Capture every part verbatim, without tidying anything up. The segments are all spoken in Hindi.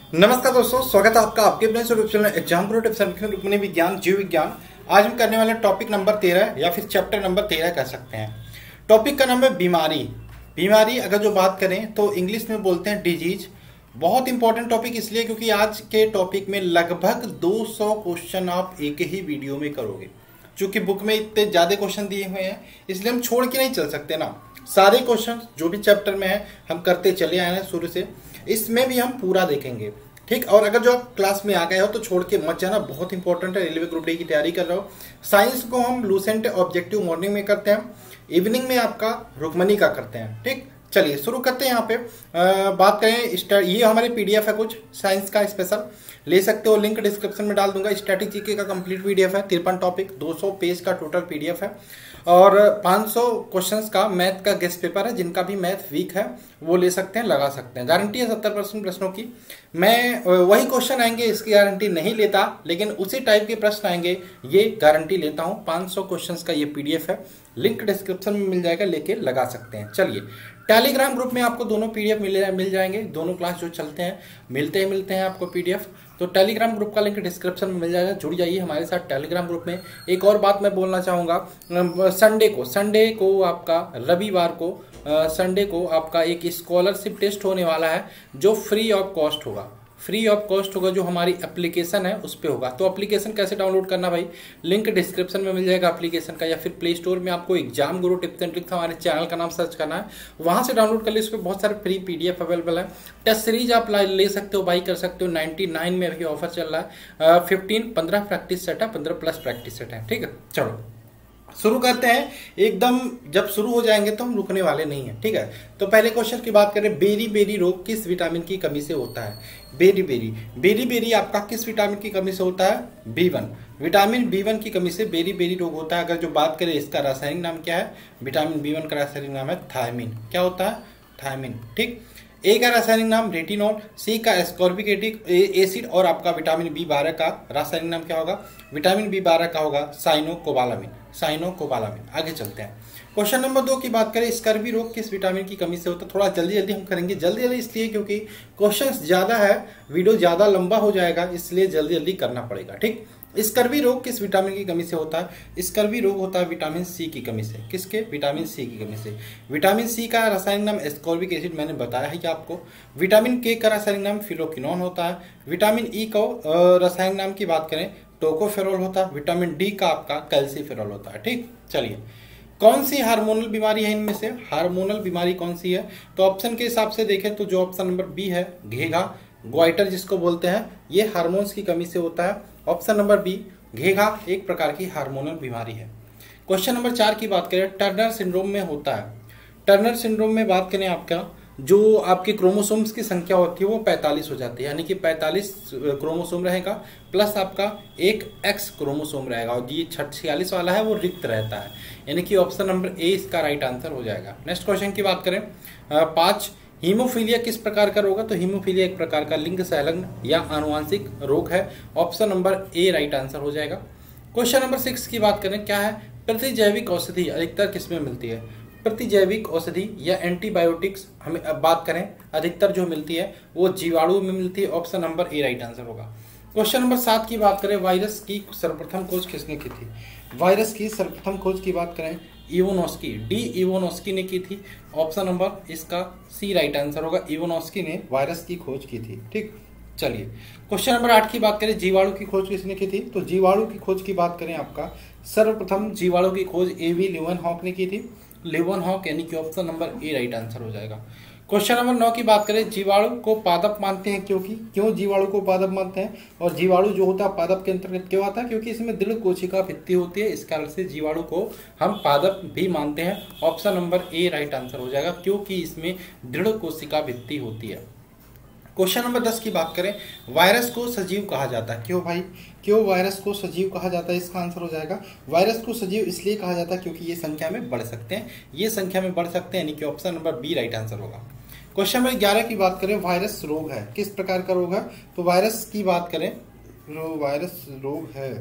नमस्कार दोस्तों, स्वागत है आपका आपके अपने YouTube channel exam guru tips and Rukmini विज्ञान जीव विज्ञान। आज हम करने वाले टॉपिक नंबर तेरह या फिर चैप्टर नंबर तेरह कह सकते हैं। टॉपिक का नाम है बीमारी। बीमारी अगर जो बात करें तो इंग्लिश में बोलते हैं डिजीज। बहुत इंपॉर्टेंट टॉपिक इसलिए क्योंकि आज के टॉपिक में लगभग दो सौ क्वेश्चन आप एक ही वीडियो में करोगे। चूंकि बुक में इतने ज़्यादा क्वेश्चन दिए हुए हैं इसलिए हम छोड़ के नहीं चल सकते ना। सारे क्वेश्चन जो भी चैप्टर में है हम करते चले आए हैं शुरू से, इसमें भी हम पूरा देखेंगे, ठीक। और अगर जो आप क्लास में आ गए हो तो छोड़ के मत जाना, बहुत इंपॉर्टेंट है। रेलवे ग्रुप डी की तैयारी कर रहे हो। साइंस को हम लूसेंट ऑब्जेक्टिव मॉर्निंग में करते हैं, इवनिंग में आपका रुक्मिणी का करते हैं, ठीक। चलिए शुरू करते हैं। यहाँ पे आ, बात करें, ये हमारे पीडीएफ है कुछ साइंस का स्पेशल, ले सकते हो, लिंक डिस्क्रिप्शन में डाल दूंगा। स्टैटिक का कंप्लीट पीडीएफ है, तिरपन टॉपिक, दो सौ पेज का टोटल पीडीएफ है और पाँच सौ क्वेश्चंस का मैथ का गेस्ट पेपर है। जिनका भी मैथ वीक है वो ले सकते हैं, लगा सकते हैं। गारंटी है सत्तर परसेंट प्रश्नों की। मैं वही क्वेश्चन आएंगे इसकी गारंटी नहीं लेता, लेकिन उसी टाइप के प्रश्न आएंगे ये गारंटी लेता हूँ। पाँच सौ क्वेश्चंस का ये पीडीएफ है, लिंक डिस्क्रिप्शन में मिल जाएगा, लेके लगा सकते हैं। चलिए, टेलीग्राम ग्रुप में आपको दोनों पीडीएफ मिल मिल जाएंगे। दोनों क्लास जो चलते हैं मिलते ही मिलते हैं आपको पीडीएफ। तो टेलीग्राम ग्रुप का लिंक डिस्क्रिप्शन में मिल जाएगा, जुड़ जाइए हमारे साथ टेलीग्राम ग्रुप में। एक और बात मैं बोलना चाहूँगा, संडे को संडे को आपका रविवार को संडे को आपका एक स्कॉलरशिप टेस्ट होने वाला है जो फ्री ऑफ कॉस्ट होगा। फ्री ऑफ कॉस्ट होगा, जो हमारी एप्लीकेशन है उस पर होगा। तो एप्लीकेशन कैसे डाउनलोड करना भाई, लिंक डिस्क्रिप्शन में मिल जाएगा एप्लीकेशन का, या फिर प्ले स्टोर में आपको exam guru tips and tricks हमारे चैनल का नाम सर्च करना है, वहां से डाउनलोड कर ली। उस पर बहुत सारे फ्री पीडीएफ अवेलेबल है। टेस्ट सीरीज आप ले सकते हो, बाई कर सकते हो। नाइन्टी नाइन में अभी ऑफर चल रहा है। फिफ्टीन पंद्रह प्रैक्टिस सेट है, पंद्रह प्लस प्रैक्टिस सेट है, ठीक है। चलो शुरू करते हैं। एकदम जब शुरू हो जाएंगे तो हम रुकने वाले नहीं हैं, ठीक है। तो पहले क्वेश्चन की बात करें, बेरी बेरी रोग किस विटामिन की कमी से होता है। बेरी बेरी बेरी बेरी आपका किस विटामिन की कमी से होता है, B one. Vitamin B one की कमी से बेरी बेरी रोग होता है। अगर जो बात करें इसका रासायनिक नाम क्या है, विटामिन बी वन का रासायनिक नाम है थायमिन। क्या होता है, थायमिन, ठीक। ए का रासायनिक नाम रेटिनॉल, सी का एस्कॉर्बिक एसिड और आपका विटामिन बी बारह का रासायनिक नाम क्या होगा, विटामिन बी बारह का होगा साइनोकोबालामिन। साइनोकोबालामिन। आगे चलते हैं। क्वेश्चन नंबर दो की बात करें, स्कर्वी रोग किस विटामिन की कमी से होता है। थोड़ा जल्दी जल्दी हम करेंगे, जल्दी जल्दी इसलिए क्योंकि क्वेश्चंस ज्यादा है, वीडियो ज्यादा लंबा हो जाएगा, इसलिए जल्दी जल्दी करना पड़ेगा, ठीक। स्कर्वी रोग किस विटामिन की कमी से होता है। स्कर्वी रोग होता है विटामिन सी की कमी से। किसके, विटामिन सी की कमी से। विटामिन सी का रासायनिक नाम एस्कॉर्बिक एसिड, मैंने बताया है कि आपको। विटामिन के का रासायनिक नाम फिलोक्विनोन होता है। विटामिन ई को रासायनिक नाम की बात करें टोकोफेरोल होता है। विटामिन डी का आपका कैल्सीफेरोल होता है, ठीक। चलिए, कौन सी हार्मोनल बीमारी है इनमें से, हार्मोनल बीमारी कौन सी है। तो ऑप्शन के हिसाब से देखें तो जो ऑप्शन नंबर बी है, घेघा ग्वाइटर जिसको बोलते हैं, ये हार्मोन्स की कमी से होता है। ऑप्शन नंबर बी घेघा एक प्रकार की हार्मोनल बीमारी है। क्वेश्चन नंबर चार की बात करें, टर्नर सिंड्रोम में होता है। टर्नर सिंड्रोम में बात करें, आपका जो आपके क्रोमोसोम्स की संख्या होती है वो पैंतालीस हो जाती है, यानी कि पैंतालीस क्रोमोसोम रहेगा प्लस आपका एक एक्स क्रोमोसोम रहेगा, और ये छियालीस वाला है वो रिक्त रहता है, यानी कि ऑप्शन नंबर ए इसका राइट आंसर हो जाएगा। नेक्स्ट क्वेश्चन की बात करें, पांच, हीमोफीलिया किस प्रकार का रोग है। तो हीमोफीलिया एक प्रकार का लिंग संलग्न या आनुवांशिक रोग है। Option number A right answer हो जाएगा। क्वेश्चन नंबर सिक्स की बात करें, क्या है, प्रतिजैविक औषधि अधिकतर किसमें मिलती है। प्रतिजैविक औषधि या एंटीबायोटिक्स हमें अब बात करें, अधिकतर जो मिलती है वो जीवाणु में मिलती है। Option number A right answer होगा। क्वेश्चन नंबर सात की बात करें, वायरस की सर्वप्रथम खोज किसने की थी। वायरस की सर्वप्रथम खोज की बात करें, इवोनोस्की, डी इवोनोस्की ने की थी। ऑप्शन नंबर इसका सी राइट आंसर होगा, इवोनोस्की ने वायरस की खोज की थी, ठीक। चलिए, क्वेश्चन नंबर आठ की बात करें, जीवाणु की खोज किसने की थी। तो जीवाणु की खोज की बात करें, आपका सर्वप्रथम जीवाणु की खोज एवी लीवनहॉक ने की थी। लीवनहॉक, यानी कि option number A right answer हो जाएगा। क्वेश्चन नंबर नौ की बात करें, जीवाणु को पादप मानते हैं क्योंकि, क्यों जीवाणु को पादप मानते हैं। और जीवाणु जो होता है पादप के अंतर्गत क्यों आता है, क्योंकि इसमें दृढ़ कोशिका भित्ति होती है, इस कारण से जीवाणु को हम पादप भी मानते हैं। Option number A right answer हो जाएगा, क्योंकि इसमें दृढ़ कोशिका भित्ति होती है। क्वेश्चन नंबर दस की बात करें, वायरस को सजीव कहा जाता है। क्यों भाई, क्यों वायरस को सजीव कहा जाता है, इसका आंसर हो जाएगा, वायरस को सजीव इसलिए कहा जाता है क्योंकि ये संख्या में बढ़ सकते हैं, ये संख्या में बढ़ सकते हैं, यानी कि option number B right answer होगा। क्वेश्चन नंबर ग्यारह की बात करें, वायरस रोग है, किस प्रकार का रोग है। तो वायरस की बात करें, वायरस रोग है,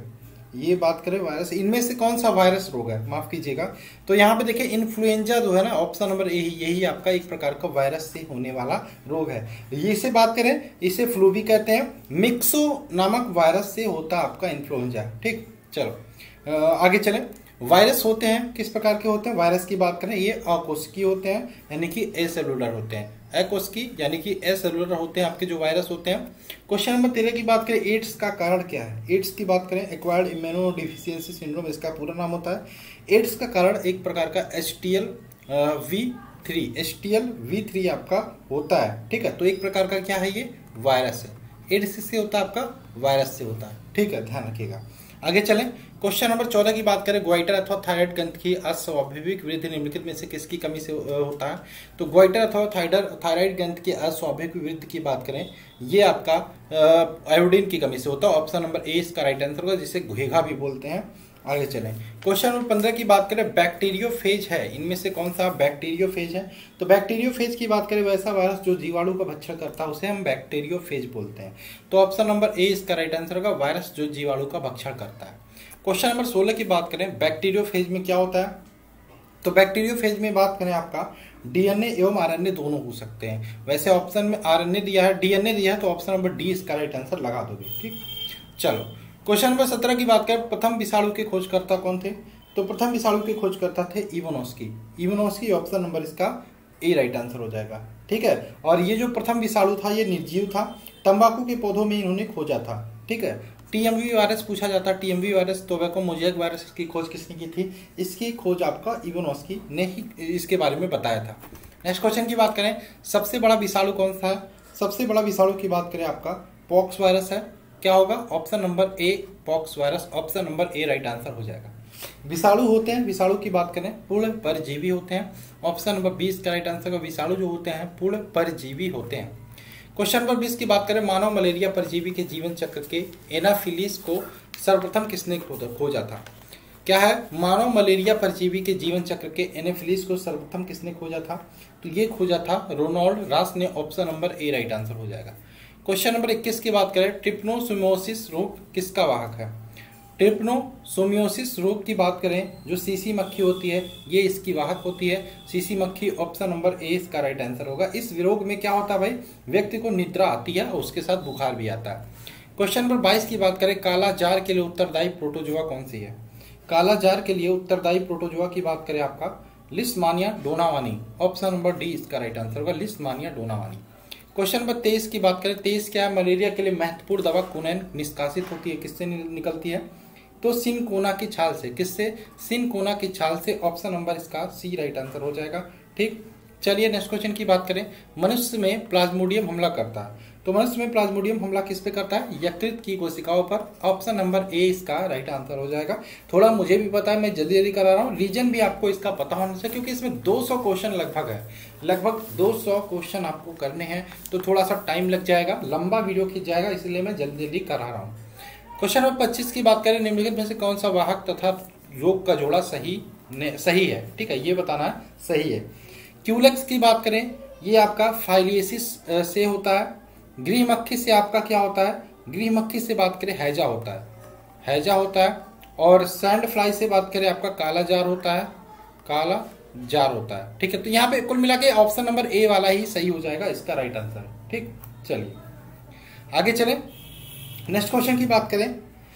ये बात करें वायरस, इनमें से कौन सा वायरस रोग है, माफ कीजिएगा। तो यहाँ पे देखिए इन्फ्लुएंजा जो है ना, ऑप्शन नंबर ए, यही आपका एक प्रकार का वायरस से होने वाला रोग है। ये से बात करें, इसे फ्लू भी कहते हैं। मिक्सो नामक वायरस से होता है आपका इन्फ्लुएंजा। ठीक, चलो आगे चलें। वायरस होते हैं किस प्रकार के होते हैं, वायरस की बात करें, ये अकोशिकीय होते हैं यानी कि एसेलुलर होते हैं। अकोशिकीय यानी कि एसेलुलर होते हैं आपके जो वायरस होते हैं। क्वेश्चन नंबर तेरह की बात करें, एड्स का कारण क्या है। एड्स की बात करें, एक्वायर्ड इम्यूनो डिफिशियंसी सिंड्रोम इसका पूरा नाम होता है। एड्स का कारण एक प्रकार का H T L V three H T L V three आपका होता है। ठीक है, तो एक प्रकार का क्या है, ये वायरस है। एड्स से होता है आपका, वायरस से होता है। ठीक है, ध्यान रखिएगा। आगे चलें, क्वेश्चन नंबर चौदह की बात करें, ग्वाइटर अथवा थायराइड ग्रंथ की अस्वाभाविक वृद्धि निम्नलिखित में से किसकी कमी से होता है। तो ग्वाइटर अथवा थायराइड थायराइड ग्रंथ की अस्वाभाविक वृद्धि की बात करें, ये आपका आयोडीन की कमी से होता है। ऑप्शन नंबर ए इसका राइट आंसर होगा, जिसे घुएगा भी बोलते हैं। आगे चलें, क्वेश्चन नंबर पंद्रह की बात करें, बैक्टीरियोफेज है, इनमें से कौन सा बैक्टीरियोफेज है। तो बैक्टीरियोफेज की बात करें, वैसा वायरस जो जीवाणु का भक्षण करता है उसे हम बैक्टीरियोफेज बोलते हैं। तो ऑप्शन नंबर ए इसका राइट आंसर होगा, वायरस जो जीवाणु का भक्षण करता है। क्वेश्चन नंबर सोलह की बात करें, बैक्टीरियोफेज में क्या होता है। तो बैक्टीरियोफेज में बात करें, आपका डीएनए एवं आरएनए दोनों हो सकते हैं। वैसे ऑप्शन में आरएनए दिया है, डीएनए दिया है, तो ऑप्शन नंबर डी इसका राइट आंसर लगा दोगे। ठीक, चलो क्वेश्चन नंबर सत्रह की बात करें, प्रथम विषाणु के खोजकर्ता कौन थे। तो प्रथम विषाणु के खोजकर्ता थे इवानोस्की। इवानोस्की ऑप्शन नंबर इसका ए राइट आंसर हो जाएगा। ठीक है, और ये जो प्रथम विषाणु था ये निर्जीव था, तंबाकू के पौधों में इन्होंने खोजा था। ठीक है, टीएमवी वायरस पूछा जाता है, TMV virus tobacco mosaic virus की खोज किसने की थी। इसकी खोज आपका इवानोस्की ने ही इसके बारे में बताया था। नेक्स्ट क्वेश्चन की बात करें, सबसे बड़ा विषाणु कौन सा है। सबसे बड़ा विषाणु की बात करें, आपका पॉक्स वायरस है। क्या होगा, option number A pox virus, option number A right answer हो जाएगा। विषाणु होते हैं, विषाणु की बात करें पूर्ण परजीवी होते हैं। ऑप्शन नंबर बीस का राइट आंसर होगा, विषाणु जो होते हैं पूर्ण परजीवी होते हैं। क्वेश्चन नंबर बीस की बात करें, मानव मलेरिया परजीवी के जीवन चक्र के एनाफिलीज को सर्वप्रथम किसने खोजा था। क्या है, मानव मलेरिया परजीवी के जीवन चक्र के एनाफिलीज को सर्वप्रथम किसने खोजा था। तो ये खोजा था रोनाल्ड रास ने, option number A right answer हो जाएगा। क्वेश्चन नंबर इक्कीस की बात करें, ट्रिप्नोसोमियोसिस रोग किसका वाहक है। ट्रिप्नोसोमियोसिस रोग की बात करें, जो सीसी मक्खी होती है ये इसकी वाहक होती है, सीसी मक्खी, ऑप्शन नंबर ए इसका राइट आंसर होगा। इस रोग में क्या होता है भाई, व्यक्ति को निद्रा आती है और उसके साथ बुखार भी आता है। क्वेश्चन नंबर बाईस की बात करें, काला जार के लिए उत्तरदायी प्रोटोजोआ कौन सी है। काला जार के लिए उत्तरदायी प्रोटोजोआ की बात करें, आपका Leishmania donovani, option number D इसका राइट आंसर होगा, लिस्टमानिया डोनावानी। क्वेश्चन नंबर तेईस की बात करें, तेईस क्या है, मलेरिया के लिए महत्वपूर्ण दवा कुनैन निष्कासित होती है, किससे निकलती है। तो सिनकोना की छाल से, किससे, सिनकोना की छाल से, ऑप्शन नंबर इसका सी राइट आंसर हो जाएगा। ठीक, चलिए नेक्स्ट क्वेश्चन की बात करें, मनुष्य में प्लाज्मोडियम हमला करता है। तो मनुष्य में प्लाज्मोडियम हमला किस पे करता है, यकृत की कोशिकाओं पर, ऑप्शन नंबर ए इसका राइट आंसर हो जाएगा। थोड़ा मुझे भी पता है, मैं जल्दी जल्दी करा रहा हूँ, रीजन भी आपको इसका पता होना चाहिए, क्योंकि इसमें दो सौ क्वेश्चन लगभग है, लगभग दो सौ क्वेश्चन आपको करने हैं, तो थोड़ा सा टाइम लग जाएगा, लंबा वीडियो खींच जाएगा, इसलिए मैं जल्दी जल्दी करा रहा हूँ। क्वेश्चन नंबर पच्चीस की बात करें, निम्नलिखित में से कौन सा वाहक तथा रोग का जोड़ा सही सही है। ठीक है, ये बताना है सही है। क्यूलेक्स की बात करें, ये आपका फाइलियसिस से होता है। गृह मक्खी से आपका क्या होता है, गृह मक्खी से बात करें हैजा होता है, हैजा होता है। और सैंड फ्लाई से बात करें, आपका काला जार होता है, काला जार होता है। ठीक है, तो यहाँ पे कुल मिला के ऑप्शन नंबर ए वाला ही सही हो जाएगा, इसका राइट आंसर। ठीक, चलिए आगे चले, नेक्स्ट क्वेश्चन की बात करें,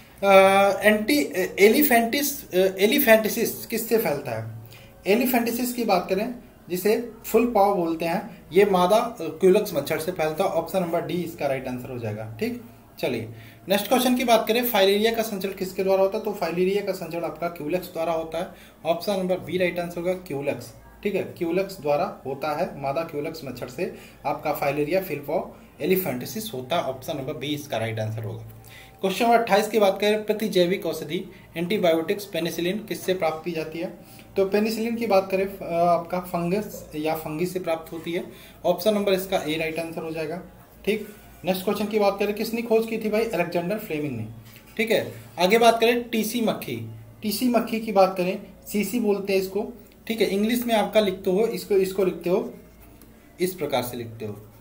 एंटी एलिफेंटिस एलिफेंटिसिस किससे फैलता है। एलिफेंटिसिस की बात करें, जिसे फुल पाव बोलते हैं, ये मादा क्यूलेक्स मच्छर से फैलता है, ऑप्शन नंबर डी इसका राइट आंसर हो जाएगा। ठीक, चलिए नेक्स्ट क्वेश्चन की बात करें, फाइलेरिया का संचरण किसके द्वारा होता है। तो फाइलेरिया का संचरण आपका क्यूलेक्स द्वारा होता है, option number B right answer होगा, क्यूलेक्स। ठीक है, क्यूलेक्स द्वारा होता है, मादा क्यूलेक्स मच्छर से आपका फाइलेरिया फिलपाव एलिफेंटिसिस होता है, ऑप्शन नंबर बी इसका राइट आंसर होगा। क्वेश्चन नंबर अट्ठाईस की बात करें, प्रतिजैविक औषधि एंटीबायोटिक्स पेनिसिलिन किससे प्राप्त की जाती है। तो पेनिसिलिन की बात करें, आपका फंगस या फंगी से प्राप्त होती है, ऑप्शन नंबर इसका ए राइट आंसर हो जाएगा। ठीक, नेक्स्ट क्वेश्चन की बात करें, किसने खोज की थी भाई, अलेक्जेंडर फ्लेमिंग ने। ठीक है, आगे बात करें टीसी मक्खी, टीसी मक्खी की बात करें, सीसी बोलते हैं इसको। ठीक है, इंग्लिश में आपका लिखते हो इसको, इसको लिखते हो इस प्रकार से लिखते हो,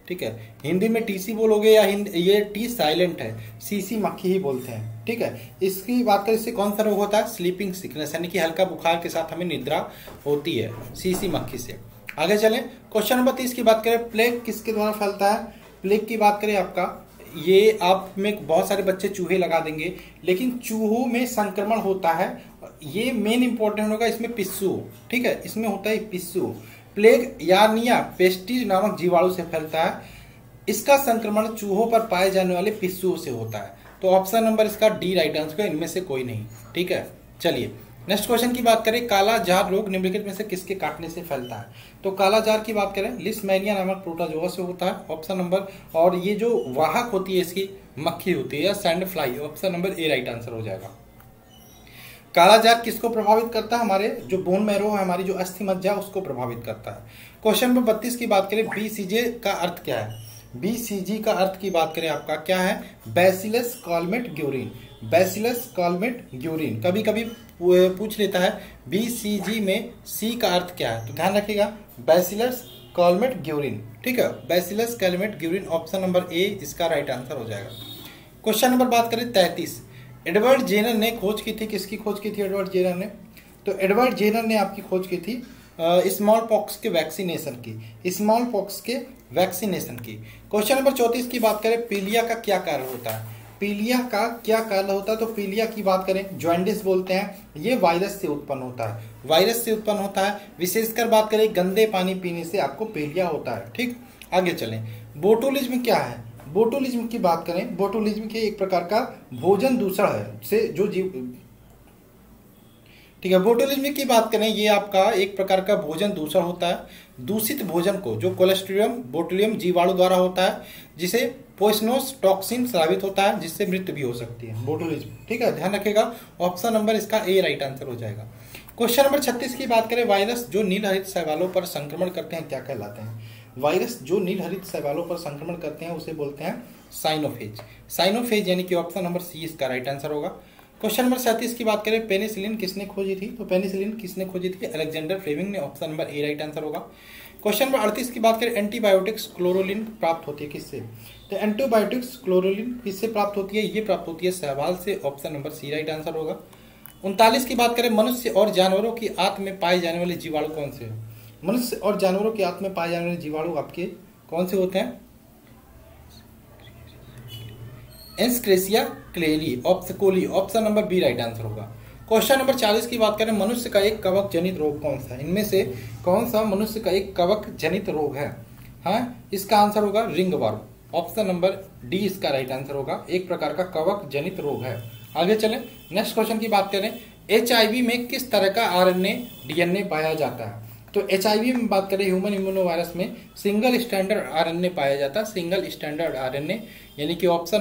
ठीक है। हिंदी में टीसी बोलोगे या हिंदी ये टी साइलेंट है, सीसी मक्खी ही बोलते हैं, ठीक है। इसकी बात करें, इससे कौन सा रोग होता है? स्लीपिंग सिकनेस, यानी कि हल्का बुखार के साथ हमें निद्रा होती है सीसी मक्खी से। आगे चलें, क्वेश्चन नंबर तीस की बात करें, प्लेग किसके द्वारा फैलता है? प्लेग की बात करें आपका, ये आप में बहुत सारे बच्चे चूहे लगा देंगे, लेकिन चूहों में संक्रमण होता है, ये मेन इंपॉर्टेंट होगा इसमें पिस्सू, ठीक है, इसमें होता है पिस्सू। प्लेग यार्निया पेस्टिस नामक जीवाणु से फैलता है, इसका संक्रमण चूहों पर पाए जाने वाले पिस्सू से होता है। तो ऑप्शन नंबर इसका डी राइट आंसर है, इनमें से कोई नहीं, ठीक है। चलिए नेक्स्ट क्वेश्चन की बात करें, काला जार रोग निम्नलिखित में से किसके काटने से फैलता है? तो काला जार की बात करें, लिस्टमैनिया नामक प्रोटोजोआ से होता है, ऑप्शन नंबर, और ये जो वाहक होती है इसकी मक्खी होती है या sand fly, option number A right answer हो जाएगा। काला जार किसको प्रभावित करता है? हमारे जो बोन मैरो है, हमारी जो अस्थि मज्जा, उसको प्रभावित करता है। क्वेश्चन नंबर बत्तीस की बात करें, बीसीजे का अर्थ क्या है? बीसीजी का अर्थ की बात करें आपका क्या है? Bacillus Calmette Guérin, Bacillus Calmette Guérin. कभी कभी पूछ लेता है बीसीजी में सी का अर्थ क्या है, तो ध्यान रखिएगा बैसिलस कॉलमेट ग्यूरिन, ठीक है, Bacillus Calmette Guérin, option number A इसका राइट आंसर हो जाएगा। क्वेश्चन नंबर बात करें तैंतीस, एडवर्ड जेनर ने खोज की थी, किसकी खोज की थी एडवर्ड जेनर ने? तो एडवर्ड जेनर ने आपकी खोज की थी स्मॉल पॉक्स के वैक्सीनेशन की, स्मॉल पॉक्स के वैक्सीनेशन की। क्वेश्चन नंबर चौंतीस की बात करें, पीलिया का क्या कारण होता है? पीलिया का क्या कारण होता है? तो पीलिया की बात करें, जॉन्डिस बोलते हैं, ये वायरस से उत्पन्न होता है, वायरस से उत्पन्न होता है। विशेषकर बात करें गंदे पानी पीने से आपको पीलिया होता है, ठीक। आगे चलें, बोटुलिज्म क्या है? बोटुलिज्म की बात करें, बोटुलिज्म के एक प्रकार का भोजन दूषण है से जो जीव, ठीक है, बोटुलिज्म की बात करें, ये आपका एक प्रकार का भोजन दूषण होता है। दूषित भोजन को जो कोलेस्ट्रियम बोटुलियम जीवाणु द्वारा होता है, जिसे पोइसनोस टॉक्सिन स्रावित होता है, जिससे मृत्यु भी हो सकती है, बोटुलिज्म, ठीक है, ध्यान रखिएगा। ऑप्शन नंबर इसका ए राइट आंसर हो जाएगा। क्वेश्चन नंबर छत्तीस की बात करें, वायरस जो नीलहरित शैवालों पर संक्रमण करते हैं क्या कहलाते हैं? वायरस जो नीलहरित शैवालों पर संक्रमण करते हैं उसे बोलते हैं साइनोफेज, साइनोफेज, यानी कि ऑप्शन नंबर सी इसका राइट आंसर होगा। क्वेश्चन नंबर सैंतीस की बात करें, पेनिसिलिन किसने खोजी थी? तो पेनिसिलिन किसने खोजी थी? अलेक्जेंडर फ्लेमिंग ने, option number A right answer होगा। क्वेश्चन नंबर अड़तीस की बात करें, एंटीबायोटिक्स क्लोरोलिन प्राप्त होती है किससे? तो एंटीबायोटिक्स क्लोरोलिन किससे प्राप्त होती है? ये प्राप्त होती है शैवाल से, option number C right answer होगा। उनतालीस की बात करें, मनुष्य और जानवरों की आंत में पाए जाने वाले जीवाणु कौन से हैं? मनुष्य और जानवरों की आंत में पाए जाने वाले जीवाणु आपके कौन से होते हैं? Escherichia coli, option coli, option number B right answer होगा। क्वेश्चन नंबर चालीस की बात करें, मनुष्य का एक कवक जनित रोग कौन सा है? इनमें से कौन सा मनुष्य का एक कवक जनित रोग है? हाँ, इसका आंसर होगा रिंगवर्म, ऑप्शन नंबर डी इसका राइट आंसर होगा, एक प्रकार का कवक जनित रोग है। आगे चलें, नेक्स्ट क्वेश्चन की बात करें, एचआईवी में किस तरह का आरएनए डीएनए पाया जाता है? तो एचआईवी में बात करें, ह्यूमन इम्यूनो वायरस में सिंगल स्टैंडर्ड आरएनए पाया जाता है, सिंगल स्टैंडर्ड आरएनए, यानी कि ऑप्शन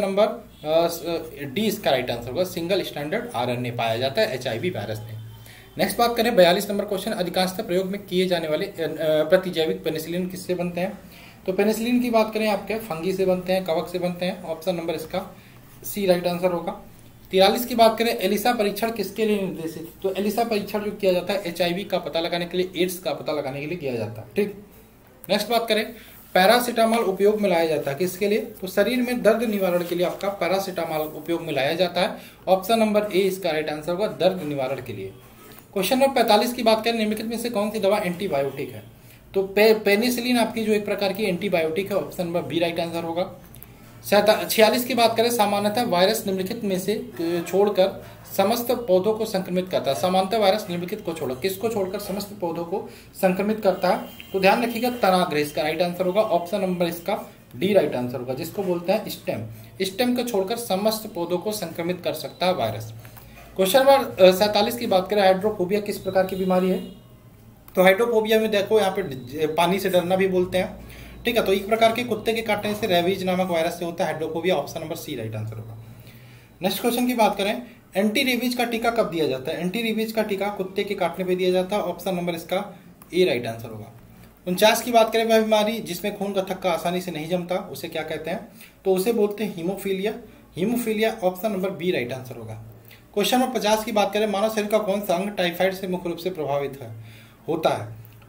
नंबर डी इसका राइट आंसर होगा, सिंगल स्टैंडर्ड आरएनए पाया जाता है एचआईवी वायरस में। नेक्स्ट बात करें, बयालीस नंबर क्वेश्चन, अधिकांशतः प्रयोग में किए जाने वाले प्रतिजैविक पेनिसिलिन किससे बनते हैं? तो पेनिसिलिन की बात करें आपके फंगी से बनते हैं, कवक से बनते हैं, ऑप्शन नंबर इसका सी राइट आंसर होगा। तिरालीस की बात करें, एलिसा परीक्षण किसके लिए निर्देशित? तो एलिसा परीक्षण जो किया जाता है एचआईवी का पता लगाने के लिए, एड्स का पता लगाने के लिए किया जाता है, ठीक। नेक्स्ट बात करें, पैरासीटामोल उपयोग में लाया जाता है किसके लिए? तो शरीर में दर्द निवारण के लिए आपका पैरासीटामोल उपयोग में लाया जाता है, ऑप्शन नंबर ए इसका राइट आंसर होगा, दर्द निवारण के लिए। क्वेश्चन नंबर पैंतालीस की बात करें, निम्नलिखित में से कौन सी दवा एंटीबायोटिक है? तो पे, पेनिसिलिन आपकी जो एक प्रकार की एंटीबायोटिक है, option number B right answer होगा। छियालीस की बात करें, सामान्यतः वायरस निम्नलिखित में से छोड़कर समस्त पौधों को संक्रमित करता है। सामान्यतः वायरस निम्नलिखित को छोड़कर किसको छोड़कर समस्त पौधों को संक्रमित करता है? तो ध्यान रखिएगा, तनाग्र इसका राइट आंसर होगा, ऑप्शन नंबर इसका डी राइट आंसर होगा, जिसको बोलते हैं स्टेम। स्टेम को छोड़कर समस्त पौधों को संक्रमित कर सकता है वायरस। क्वेश्चन नंबर सैंतालीस की बात करें, हाइड्रोफोबिया किस प्रकार की बीमारी है? तो हाइड्रोफोबिया में देखो यहाँ पे पानी से डरना भी बोलते हैं, ठीक है। तो एक प्रकार के कुत्ते के काटने से रेबीज नामक वायरस से होता है hydrophobia, option number C right answer होगा। नेक्स्ट क्वेश्चन की बात करें, एंटी रेबीज का टीका कब दिया जाता है? एंटी रेबीज का टीका कुत्ते के काटने पे दिया जाता है, ऑप्शन नंबर इसका ए राइट आंसर होगा। उनचास की बात करें, वह बीमारी जिसमें खून का थक्का आसानी से नहीं जमता उसे क्या कहते हैं? तो उसे बोलते हैं haemophilia, haemophilia, option number B right answer होगा। क्वेश्चन नंबर पचास की बात करें, मानव शरीर का कौन सा अंग टाइफाइड से मुख्य रूप से प्रभावित है होता है?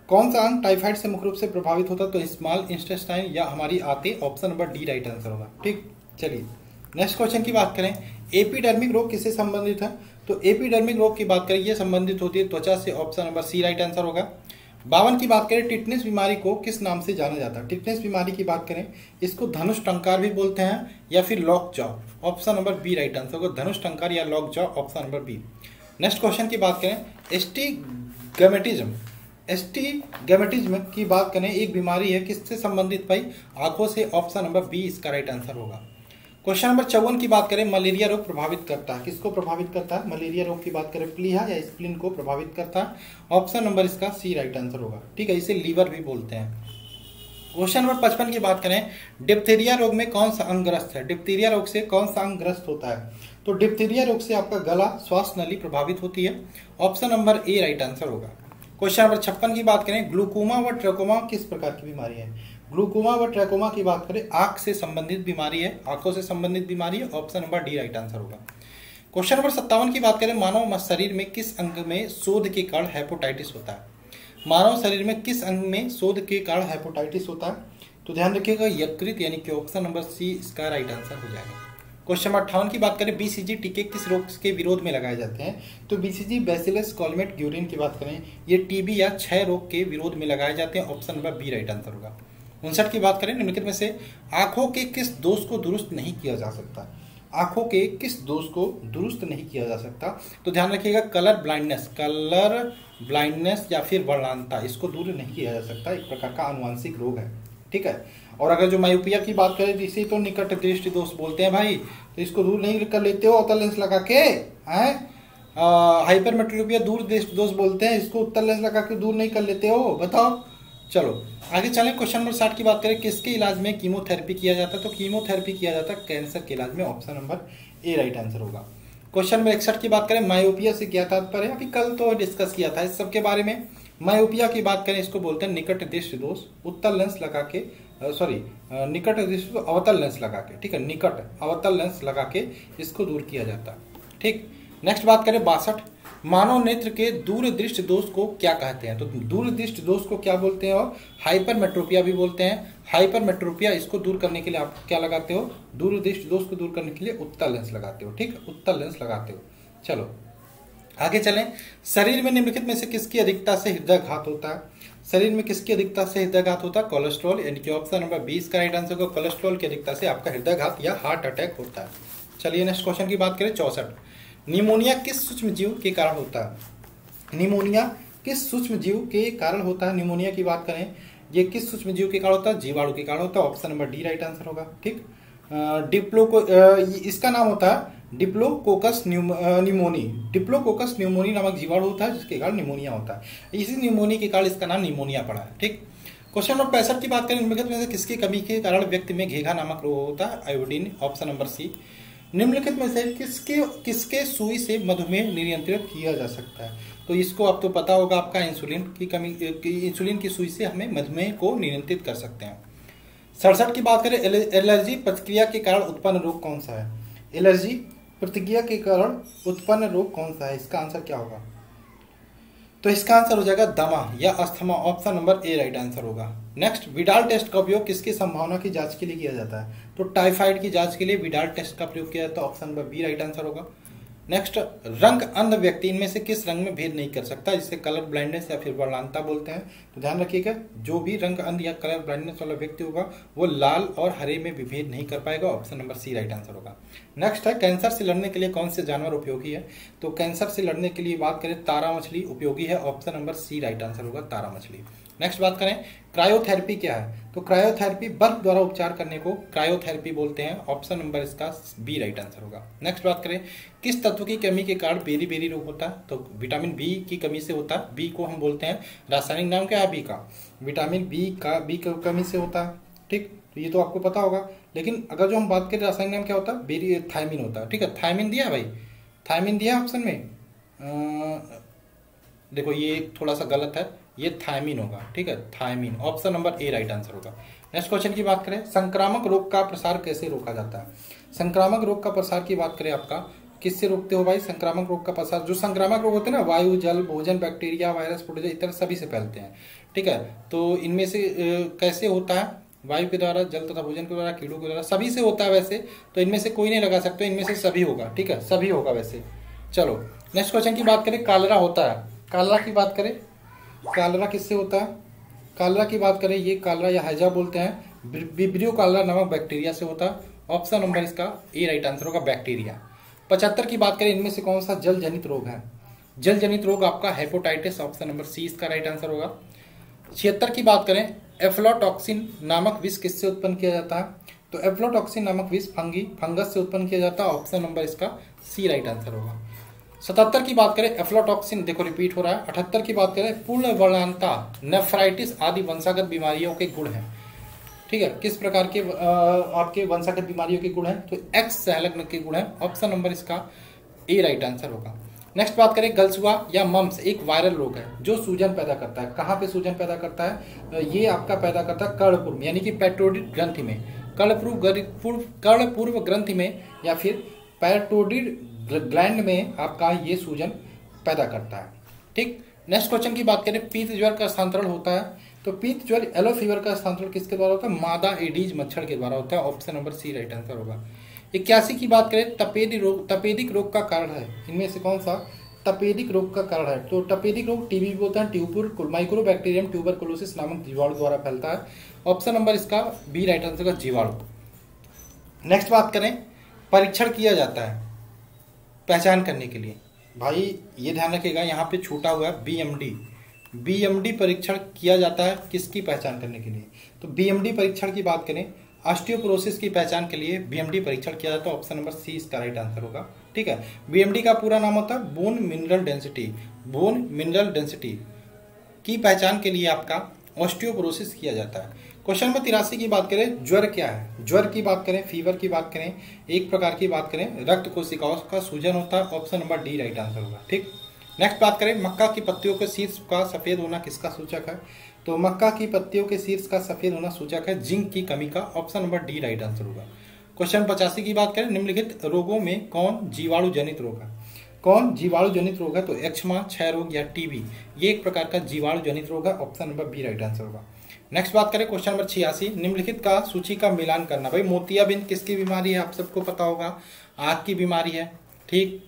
कौन सा अंग टाइफाइड से मुख्य रूप से प्रभावित होता है? तो स्मॉल इंटेस्टाइन या हमारी आते, option number D right answer होगा। ठीक, चलिए नेक्स्ट क्वेश्चन की बात करें। एपिडर्मिक रोग किससे संबंधित है? तो एपिडर्मिक रोग की बात करें, ये संबंधित होती है त्वचा से, option number C right answer होगा। बावन की बात करें, टिटनेस बीमारी को किस नाम से जाना जाता है? टिटनेस बीमारी की बात करें, इसको धनुष टंकार भी बोलते हैं या फिर lock jaw, option number B right answer होगा। धनुष टंकार या lock jaw, option number B. Next question की बात करें, एस्टिग्मेटिज्म एस्टिग्मेटिज्म की बात करें, एक बीमारी है, किससे संबंधित भाई? आंखों से, ऑप्शन नंबर बी इसका राइट आंसर होगा। क्वेश्चन नंबर चौवन की बात करें, मलेरिया रोग प्रभावित करता है, किसको प्रभावित करता है? मलेरिया रोग की बात करें, प्लीहा या स्प्लीन को प्रभावित करता है, ऑप्शन नंबर इसका सी राइट आंसर होगा। ठीक है, इसे लीवर भी बोलते हैं। क्वेश्चन नंबर पचपन की बात करें, डिप्थीरिया रोग में कौन सा अंग ग्रस्त है? डिप्थीरिया रोग से कौन सा अंग ग्रस्त होता है? तो डिप्थीरिया रोग से आपका गला, श्वास नली प्रभावित होती है, option number A right answer होगा। क्वेश्चन नंबर छप्पन की बात करें, ग्लूकोमा व ट्रैकोमा किस प्रकार की बीमारी है? ग्लूकोमा व ट्रैकोमा की बात करें, आंख से संबंधित बीमारी है, आंखों से संबंधित बीमारी है, option number D right answer होगा। क्वेश्चन नंबर सत्तावन की बात करें, मानव शरीर में किस अंग में शोध के कारण हेपेटाइटिस होता है? मानव शरीर में किस अंग में शोध के कारण हेपेटाइटिस होता है? तो ध्यान रखिएगा, यकृत, यानी कि ऑप्शन नंबर सी इसका राइट आंसर हो जाएगा। क्वेश्चन नंबर अट्ठावन की बात करें, बीसीजी टीके किस रोग के विरोध में लगाए जाते हैं? तो बीसीजी बैसिलस कॉलमेट ग्यूरिन की बात करें, ये टीबी या क्षय रोग के विरोध में लगाए जाते हैं, option number B right answer होगा। उनसठ की बात करें, निम्नलिखित में से आंखों के किस दोष को दुरुस्त नहीं किया जा सकता? आंखों के किस दोष को दुरुस्त नहीं किया जा सकता? तो ध्यान रखिएगा, कलर ब्लाइंडनेस कलर ब्लाइंडनेस या फिर वर्णांता, इसको दूर नहीं किया जा सकता, एक प्रकार का आनुवांशिक रोग है। ठीक है, और अगर जो मायोपिया की बात करें, इसे तो निकट दृष्टि दोष बोलते हैं भाई, तो इसको दूर नहीं कर लेते हो अवतल लेंस लगा के, हैं? हाइपरमेट्रोपिया दूर दृष्टि दोष बोलते हैं, इसको उत्तल लेंस लगा के दूर नहीं कर लेते हो, बताओ। चलो आगे चलें, क्वेश्चन नंबर साठ की बात करें, किसके इलाज में कीमोथेरेपी किया जाता है? तो कीमोथेरेपी किया जाता है कैंसर के इलाज में, option number A right answer होगा। क्वेश्चन नंबर इकसठ की बात करें, मायोपिया से क्या तात्पर्य? अभी कल तो डिस्कस किया था इस सब के बारे में। मायोपिया की बात करें, इसको बोलते हैं निकट दृष्टि दोष, उत्तल लेंस लगा के, सॉरी निकट दृष्टि अवतल लेंस लगा के, ठीक है, निकट अवतल लेंस लगा के इसको दूर किया जाता है। ठीक, नेक्स्ट बात करें बासठ, मानव नेत्र के दूरदृष्टि दोष को क्या कहते हैं? तो दूरदृष्टि दोष को क्या बोलते हैं? और हाइपरमेट्रोपिया भी बोलते हैं। हाइपरमेट्रोपिया, इसको दूर करने के लिए आप क्या लगाते हो? दूरदृष्टि दोष को दूर करने के लिए उत्तल लेंस लगाते हो। ठीक, उत्तल लेंस लगाते हो। चलो आगे चलें, शरीर में निम्नलिखित में से किसकी अधिकता से हृदय घात होता है? शरीर में किसकी अधिकता से हृदय घात होता है? कोलेस्ट्रॉल, यानी कि ऑप्शन नंबर बीस का राइट आंसर होगा। कोलेस्ट्रॉल की अधिकता से आपका हृदय घात या हार्ट अटैक होता है। चलिए नेक्स्ट क्वेश्चन की बात करें, चौसठ, निमोनिया किस सूक्ष्म जीव के कारण होता है? निमोनिया किस सूक्ष्म जीव के कारण होता है? निमोनिया की बात करें, ये किस सूक्ष्म जीव के कारण होता है? जीवाणु के कारण होता है, option number D right answer होगा। ठीक, डिप्लो को इसका नाम होता है डिप्लोकोकस निमोनी डिप्लोकोकस निमोनी नामक जीवाणु होता है, जिसके कारण निमोनिया होता है। इसी निमोनिया के कारण इसका नाम निमोनिया पड़ा है। ठीक, क्वेश्चन नंबर पैंसठ की बात करें, निम्नलिखित में से किसकी कमी के कारण व्यक्ति में घेघा नामक रोग होता है? Iodine, option number C. निम्नलिखित में से किसके किसके सुई से मधुमेह नियंत्रित किया जा सकता है? तो इसको आप तो पता होगा, आपका इंसुलिन की कमी, इंसुलिन की सुई से हमें मधुमेह को नियंत्रित कर सकते हैं। सड़सठ की बात करें, एलर्जी प्रतिक्रिया के कारण उत्पन्न रोग कौन सा है? एलर्जी प्रतिक्रिया के कारण उत्पन्न रोग कौन सा है? इसका आंसर क्या होगा? तो इसका आंसर हो जाएगा दमा या asthma, option number A right answer होगा। नेक्स्ट, विडाल टेस्ट का उपयोग किसकी संभावना की जांच के लिए किया जाता है? तो टाइफाइड की जांच के लिए विडाल टेस्ट का प्रयोग किया जाता है, option number B right answer होगा। नेक्स्ट, रंग अंध व्यक्ति इनमें से किस रंग में भेद नहीं कर सकता, जिसे कलर ब्लाइंडनेस या फिर वर्णांता बोलते हैं? तो ध्यान रखिएगा, जो भी रंग अंध या कलर ब्लाइंडनेस वाला व्यक्ति होगा वो लाल और हरे में विभेद नहीं कर पाएगा, option number C right answer होगा। नेक्स्ट है, कैंसर से लड़ने के लिए कौन से जानवर उपयोगी है? तो कैंसर से लड़ने के लिए बात करें, तारा मछली उपयोगी है, option number C right answer होगा, तारा मछली। नेक्स्ट बात करें, क्रायोथेरेपी क्या है? तो क्रायोथेरेपी बर्फ द्वारा उपचार करने को क्रायोथेरेपी बोलते हैं, ऑप्शन नंबर इसका बी राइट आंसर होगा। नेक्स्ट बात करें, किस तत्व की कमी के कारण बेरी बेरी रोग होता है? तो विटामिन बी की कमी से होता है। बी को हम बोलते हैं, रासायनिक नाम क्या है बी का? विटामिन बी का बी की कमी से होता है। ठीक, तो ये तो आपको पता होगा, लेकिन अगर जो हम बात करें रासायनिक नाम क्या होता है? बेरी थायमिन होता है। ठीक है, थायमिन दिया भाई, थायमिन दिया ऑप्शन में, आ, देखो ये थोड़ा सा गलत है, ये थायमिन होगा। ठीक है, thiamine, option number A right answer होगा। नेक्स्ट क्वेश्चन की बात करें, संक्रामक रोग का प्रसार कैसे रोका जाता है? संक्रामक रोग का प्रसार की बात करें आपका, किससे रोकते हो भाई? संक्रामक रोग का प्रसार। जो संक्रामक रोग होते हैं ना, वायु, जल, भोजन, बैक्टीरिया, वायरस, प्रोटोजोआ इतर सभी से फैलते हैं। ठीक है, तो इनमें से कैसे होता है? वायु के द्वारा, जल तथा भोजन के द्वारा, कीड़ों के द्वारा, सभी से होता है वैसे। तो इनमें से कोई नहीं लगा सकते, इनमें से सभी होगा। ठीक है, सभी होगा वैसे। चलो नेक्स्ट क्वेश्चन की बात करें। कालरा होता है, कालरा की बात करें, कालरा किससे होता है? कालरा की बात करें, ये कालरा या हैजा बोलते हैं, विब्रियो कालरा नामक बैक्टीरिया से होता है। ऑप्शन नंबर इसका ए राइट आंसर होगा, बैक्टीरिया। पचहत्तर की बात करें, इनमें से कौन सा जल जनित रोग है? जल जनित रोग आपका हेपेटाइटिस, ऑप्शन नंबर सी इसका राइट आंसर होगा। छिहत्तर की बात करें, एफ्लोटॉक्सिन नामक विष किससे उत्पन्न किया जाता है? तो एफ्लोटॉक्सिन नामक विष फंगी, फंगस से उत्पन्न किया जाता है। ऑप्शन नंबर इसका सी राइट आंसर होगा। सतहत्तर की बात करें, एफ्लोटॉक्सिन देखो रिपीट हो रहा है। अठहत्तर की बात करें, पूर्ण वर्णांता, नेफ्राइटिस आदि वंशागत बीमारियों के गुण हैं। ठीक है, किस प्रकार के आ, आपके वंशागत बीमारियों के गुण हैं? तो एक्स संलग्न के गुण हैं। ऑप्शन नंबर इसका ए राइट आंसर होगा। नेक्स्ट बात करें, गलसुआ या मम्स एक वायरल रोग है जो सूजन पैदा करता है। कहाँ पे सूजन पैदा करता है? ये आपका पैदा करता है कर्णपूर्व यानी कि पैट्रोडिड ग्रंथि में, कर्णपूर्व कर्णपूर्व ग्रंथि में या फिर पैट्रोडिड ग्लैंड में आपका ये सूजन पैदा करता है। ठीक, नेक्स्ट क्वेश्चन की बात करें, पीत ज्वर का स्थानांतरण होता है। तो पीत ज्वर येलो फीवर का स्थानांतरण किसके द्वारा होता है? मादा एडीज मच्छर के द्वारा होता है। Option number C right answer होगा। इक्यासी की बात करें, तपेदिक रोग, तपेदिक रोग का कारण है, इनमें से कौन सा तपेदिक रोग का कारण है? तो तपेदिक रोग टीबी बोलते हैं, ट्यूबर माइक्रोबैक्टीरियम ट्यूबरकुलोसिस नामक जीवाणु द्वारा फैलता है। ऑप्शन नंबर इसका बी राइट आंसर का जीवाणु। नेक्स्ट बात करें, परीक्षण किया जाता है पहचान करने के लिए। भाई ये ध्यान रखिएगा, यहाँ पे छूटा हुआ है बीएमडी। बीएमडी परीक्षण किया जाता है किसकी पहचान करने के लिए? तो बीएमडी परीक्षण की बात करें, ऑस्टियोपोरोसिस की पहचान के लिए बीएमडी परीक्षण किया जाता है। ऑप्शन नंबर सी इसका राइट आंसर होगा। ठीक है, बीएमडी का पूरा नाम होता है bone mineral density. Bone mineral density की पहचान के लिए आपका ऑस्टियोपोरोसिस किया जाता है। क्वेश्चन नंबर तिरासी की बात करें, ज्वर क्या है? ज्वर की बात करें, फीवर की बात करें, एक प्रकार की बात करें, रक्त कोशिकाओं का सूजन होता है। Option number D right answer होगा। ठीक, नेक्स्ट बात करें, मक्का की पत्तियों के शीर्ष का सफेद होना किसका सूचक है? तो मक्का की पत्तियों के शीर्ष का सफेद होना सूचक है जिंक की कमी का। Option number D right answer होगा। क्वेश्चन पचासी की बात करें, निम्नलिखित रोगों में कौन जीवाणु जनित रोग है? कौन जीवाणु जनित रोग है? तो एक्समा, क्षय रोग या टीबी, ये एक प्रकार का जीवाणु जनित रोग है। Option number B right answer होगा। नेक्स्ट बात करें, क्वेश्चन नंबर छियासी, निम्नलिखित का सूची का मिलान करना। भाई मोतियाबिंद किसकी बीमारी है? आप सबको पता होगा, आंख की बीमारी है। ठीक,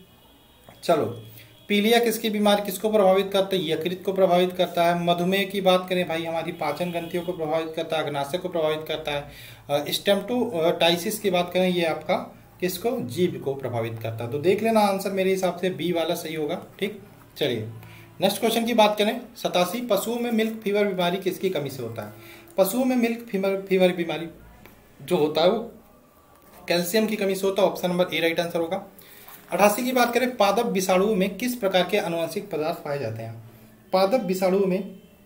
चलो पीलिया किसकी बीमारी, किसको प्रभावित करता है? यकृत को प्रभावित करता है। मधुमेह की बात करें भाई, हमारी पाचन ग्रंथियों को प्रभावित करता है, अग्नाशय को प्रभावित करता है। स्टेम्टोटाइसिस की बात करें, ये आपका किसको? जीभ को प्रभावित करता है। तो देख लेना आंसर मेरे हिसाब से बी वाला सही होगा। ठीक, चलिए नेक्स्ट क्वेश्चन की बात करें, सतासी, पशुओं में मिल्क फीवर बीमारी किसकी कमी से होता है? पशुओं में मिल्क फीवर फीवर बीमारी जो होता है वो कैल्शियम की कमी से होता है। Option number A right answer होगा। अठासी की बात करें, पादप विषाणुओं में किस प्रकार के आनुवंशिक पदार्थ पाए जाते हैं? पादप विषाणुओं में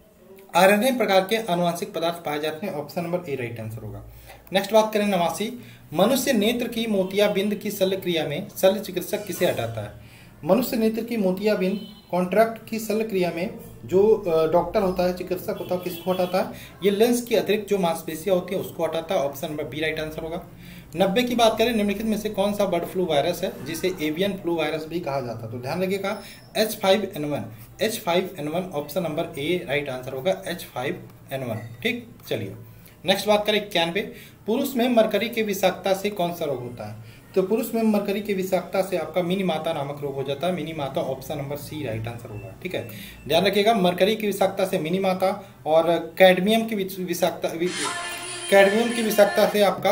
आरएनए प्रकार के आनुवंशिक पदार्थ पाए जाते हैं। Option number A right answer होगा। नेक्स्ट बात करें, नवासी, मनुष्य नेत्र की मोतियाबिंद की शल्य क्रिया में शल्य चिकित्सक किसे हटाता है? मनुष्य नेत्र की मोतियाबिंद कॉन्ट्रैक्ट की शल्य क्रिया में जो डॉक्टर होता है, चिकित्सक होता है, किसको हटाता है? ये लेंस की अतिरिक्त जो मांसपेशियां होती है उसको हटाता है। Option number B right answer होगा। नब्बे की बात करें, निम्नलिखित में से कौन सा बर्ड फ्लू वायरस है जिसे एवियन फ्लू वायरस भी कहा जाता है? तो ध्यान रखिएगा, H five N one, H five N one option number A right answer H, five five N वन। ठीक, चलिए नेक्स्ट बात करें, इक्यानवे, पुरुष में मरकरी के विषाक्तता से कौन सा रोग होता है? तो पुरुष में मरकरी के विषाक्तता से आपका मिनी माता नामक रोग हो जाता है। Minamata option number C right answer होगा। ठीक है, ध्यान रखिएगा, मरकरी की विषाक्तता से मिनी माता और कैडमियम की विषाक्तता कैडमियम की विषाक्तता से आपका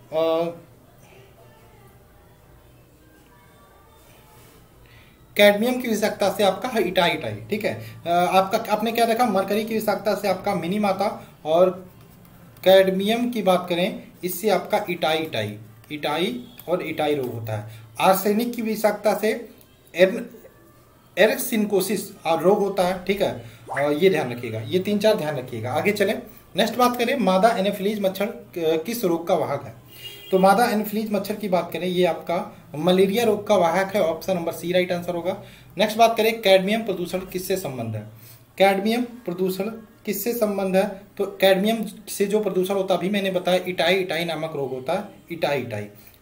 आ, कैडमियम की विषाक्तता से आपका इटाई इटाई। ठीक है, आपका आपने क्या देखा, मरकरी की विषाक्तता से आपका मिनी माता और कैडमियम की बात करें इससे आपका इटाई इटाई इटाई और इटाई रोग होता है। आर्सेनिक की विषाक्तता से एरिथ्रोसिनकोसिस रोग होता है। ठीक है, ये ध्यान रखिएगा, ये तीन चार ध्यान रखिएगा। आगे चलें, नेक्स्ट बात करें, मादा एनोफिलीज मच्छर किस रोग का वाहक है? तो मादा एनोफिलीज मच्छर की बात करें, ये आपका मलेरिया रोग का वाहक है। Option number C right answer होगा। नेक्स्ट बात करें, कैडमियम प्रदूषण किससे संबंध है? कैडमियम प्रदूषण किससे संबंध है? तो कैडमियम से जो प्रदूषण होता है, अभी मैंने बताया, इटाई इटाई नामक रोग होता है, इटाई इटाई।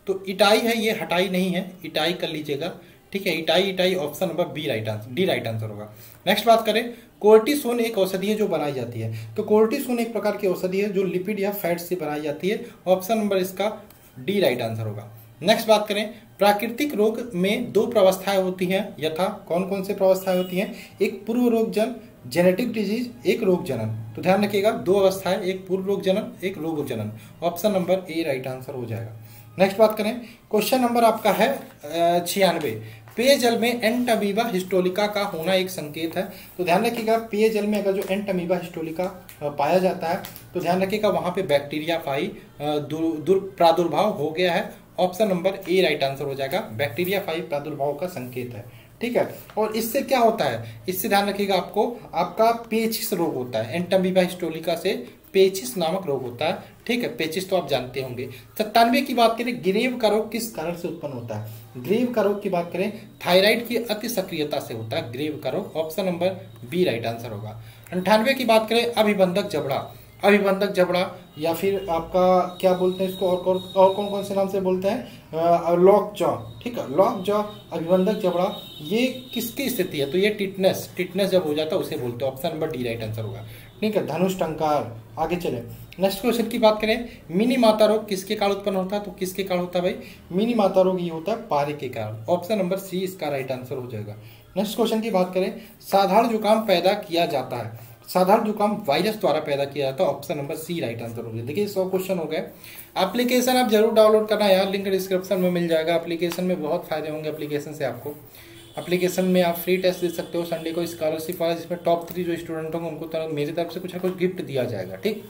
तो इटाई है, ये हटाई नहीं है, इटाई कर लीजिएगा, ठीक है। इटाई इटाई option number B right answer, D right answer होगा। नेक्स्ट बात करें, कोर्टिसोन एक औषधि है जो बनाई जाती है, तो कोर्टिसोन एक प्रकार की औषधि है जो लिपिड या फैट से बनाई जाती है, ऑप्शन नंबर इसका डी राइट आंसर होगा। नेक्स्ट बात करें, प्राकृतिक रोग में दो प्रवस्थाएं होती हैं यथा, कौन कौन से प्रवस्थाएं होती हैं, एक पूर्व रोग जन जेनेटिक डिजीज, एक रोग जनन। तो ध्यान रखिएगा दो अवस्थाएं, एक पूर्व रोग जनन, एक रोग जनन, option number A right answer हो जाएगा। नेक्स्ट बात करें, क्वेश्चन नंबर आपका है छियानवे, पेयजल में एंटमीबा हिस्टोलिका का होना एक संकेत है। तो ध्यान रखिएगा पेयजल में अगर जो एंटमीबा हिस्टोलिका पाया जाता है तो ध्यान रखिएगा वहां पे बैक्टीरिया फाई दुर्प्रादुर्भाव हो गया है, option number A right answer हो जाएगा। बैक्टीरिया फाई प्रादुर्भाव का संकेत है, ठीक है। और इससे क्या होता है, इससे ध्यान रखिएगा आपको आपका पेचिस रोग होता है, एंटमीबा हिस्टोलिका से पेचिस नामक रोग होता है, ठीक है। पेचिस तो आप जानते होंगे। सत्तानवे की बात करें, ग्रेव का रोग किस कारण से उत्पन्न होता है। ग्रेव का रोग की बात करें थायराइड की अति सक्रियता से होता है ग्रेव का रोग, option number B right answer होगा। अंठानवे की बात करें, अभिबंधक जबड़ा, अभिबंधक जबड़ा या फिर आपका क्या बोलते हैं इसको, और कौन और कौन कौन से नाम से बोलते हैं, लॉक जॉ, ठीक है। लॉक जॉ, अभिबंधक जबड़ा, ये किसकी स्थिति है, तो ये टिटनेस, टिटनेस जब हो जाता है उसे बोलते हैं, option number D right answer होगा, ठीक है। धनुष टंकार। आगे चले, नेक्स्ट क्वेश्चन की बात करें, मिनी माता रोग किसके कारण उत्पन्न होता है, तो किसके कारण होता है भाई, मिनी माता रोग ये होता है पारे के कारण, ऑप्शन नंबर सी इसका राइट आंसर हो जाएगा। नेक्स्ट क्वेश्चन की बात करें, साधारण जुकाम पैदा किया जाता है, साधारण जुकाम वायरस द्वारा पैदा किया जाता है, option number C right answer हो गया। देखिए सौ क्वेश्चन हो गए। एप्लीकेशन आप जरूर डाउनलोड करना यार, लिंक डिस्क्रिप्शन में मिल जाएगा। एप्लीकेशन में बहुत फायदे होंगे, एप्लीकेशन से आपको, एप्लीकेशन में आप फ्री टेस्ट दे सकते हो संडे को, स्कॉलरशिप वाला जिसमें टॉप थ्री जो स्टूडेंट होंगे उनको तरह मेरी तरफ से कुछ ना कुछ गिफ्ट दिया जाएगा, ठीक।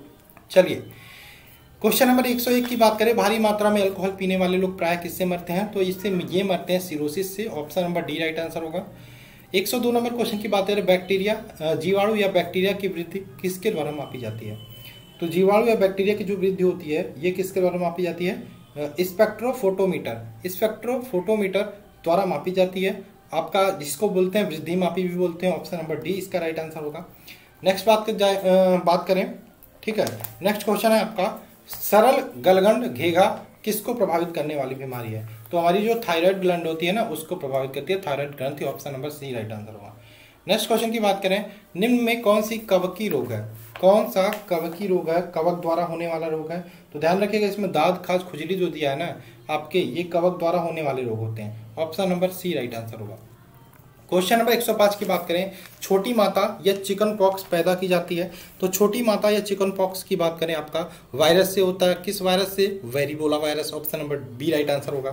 चलिए क्वेश्चन नंबर एक सौ एक की बात करें, भारी मात्रा में अल्कोहल पीने वाले लोग प्राय किससे मरते हैं, तो इससे ये मरते हैं सिरोसिस से, option number D right answer होगा। एक सौ दो नंबर क्वेश्चन की बात करें, बैक्टीरिया जीवाणु या बैक्टीरिया की वृद्धि किसके द्वारा मापी जाती है, तो जीवाणु या बैक्टीरिया की जो वृद्धि होती है ये किसके द्वारा मापी जाती है, स्पेक्ट्रोफोटोमीटर, स्पेक्ट्रोफोटोमीटर द्वारा मापी जाती है, आपका जिसको बोलते हैं वृद्धि मापी भी बोलते हैं, ऑप्शन नंबर डी इसका राइट आंसर होगा। नेक्स्ट बात कर जाए बात करें, ठीक है। नेक्स्ट क्वेश्चन है आपका, सरल गलगंड घेघा किसको प्रभावित करने वाली बीमारी है, तो हमारी जो थायराइड ग्लैंड होती है ना उसको प्रभावित करती है, थायराइड ग्रंथि, option number C right answer होगा। नेक्स्ट क्वेश्चन की बात करें, निम्न में कौन सी कवकी रोग है, कौन सा कवकी रोग है, कवक द्वारा होने वाला रोग है, तो ध्यान रखिएगा इसमें दाद खाज खुजली जो दिया है ना आपके, ये कवक द्वारा होने वाले रोग होते हैं, option number C right answer होगा। क्वेश्चन नंबर एक सौ पाँच की बात करें, छोटी माता या चिकन पॉक्स पैदा की जाती है, तो छोटी माता या चिकन पॉक्स की बात करें आपका वायरस से होता है, किस वायरस से, वेरिबोला virus, option number B right answer होगा।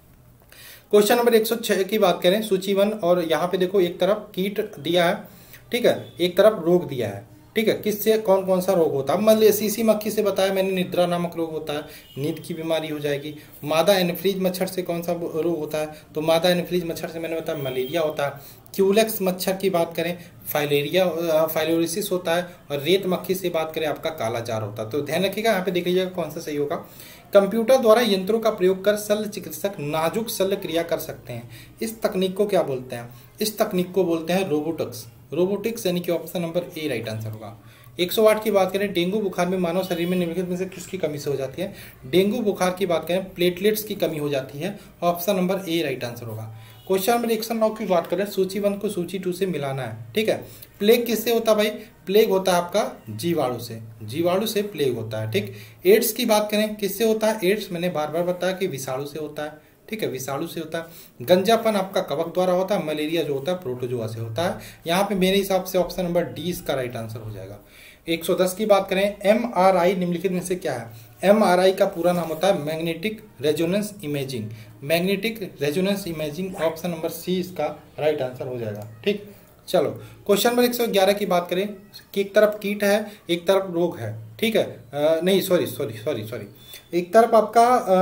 क्वेश्चन नंबर एक सौ छह की बात करें, सूची वन, और यहाँ पे देखो एक तरफ कीट दिया है, ठीक है, एक तरफ रोग दिया है, ठीक है, किससे कौन कौन सा रोग होता है, मान लीजिए सीसी मक्खी से बताया मैंने निद्रा नामक रोग होता है, नींद की बीमारी हो जाएगी। मादा एनफ्लीज मच्छर से कौन सा रोग होता है, तो मादा एनफ्लीज मच्छर से मैंने बताया मलेरिया होता है। क्यूलेक्स मच्छर की बात करें फाइलेरिया फाइलोरिसिस होता है, और रेत मक्खी से बात करें आपका काला जार होता है। तो ध्यान रखिएगा यहाँ पे देख लीजिएगा कौन सा सही होगा। कंप्यूटर द्वारा यंत्रों का प्रयोग कर शल्य चिकित्सक नाजुक शल्य क्रिया कर सकते हैं, इस तकनीक को क्या बोलते हैं, इस तकनीक को बोलते हैं रोबोटिक्स, रोबोटिक्स यानी कि option number A right answer होगा। एक सौ आठ की बात करें, डेंगू बुखार में मानव शरीर में निम्नलिखित में से किसकी कमी से हो जाती है, डेंगू बुखार की बात करें प्लेटलेट्स की कमी हो जाती है, option number A right answer होगा। क्वेश्चन नंबर एक सौ नौ की बात करें, सूची वन को सूची टू से मिलाना है, ठीक है। प्लेग किससे होता है भाई, प्लेग होता है आपका जीवाणु से, जीवाणु से प्लेग होता है, ठीक। एड्स की बात करें किससे होता है, एड्स मैंने बार बार बताया कि विषाणु से होता है, ठीक है, विषाणु से होता है। गंजापन आपका कवक द्वारा होता है, मलेरिया जो होता है प्रोटोजोआ से होता है। यहाँ पे मेरे हिसाब से ऑप्शन नंबर डी इसका राइट आंसर हो जाएगा। एक सौ दस की बात करें, एम आर आई निम्नलिखित में से क्या है, एम आर आई का पूरा नाम होता है magnetic resonance imaging, magnetic resonance imaging, option number C इसका राइट आंसर हो जाएगा, ठीक। चलो क्वेश्चन नंबर एक सौ ग्यारह की बात करें कि एक तरफ कीट है एक तरफ रोग है, ठीक है, आ, नहीं सॉरी सॉरी सॉरी सॉरी एक तरफ आपका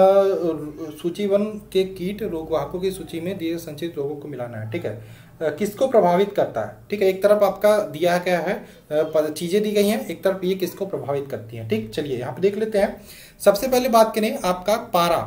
सूची वन के कीट रोगवाहकों की सूची में दिए संचित रोगों को मिलाना है, ठीक है, आ, किसको प्रभावित करता है, ठीक है। एक तरफ आपका दिया क्या है, चीजें दी गई हैं, एक तरफ ये किसको प्रभावित करती हैं, ठीक। चलिए यहाँ पे देख लेते हैं। सबसे पहले बात करें आपका पारा,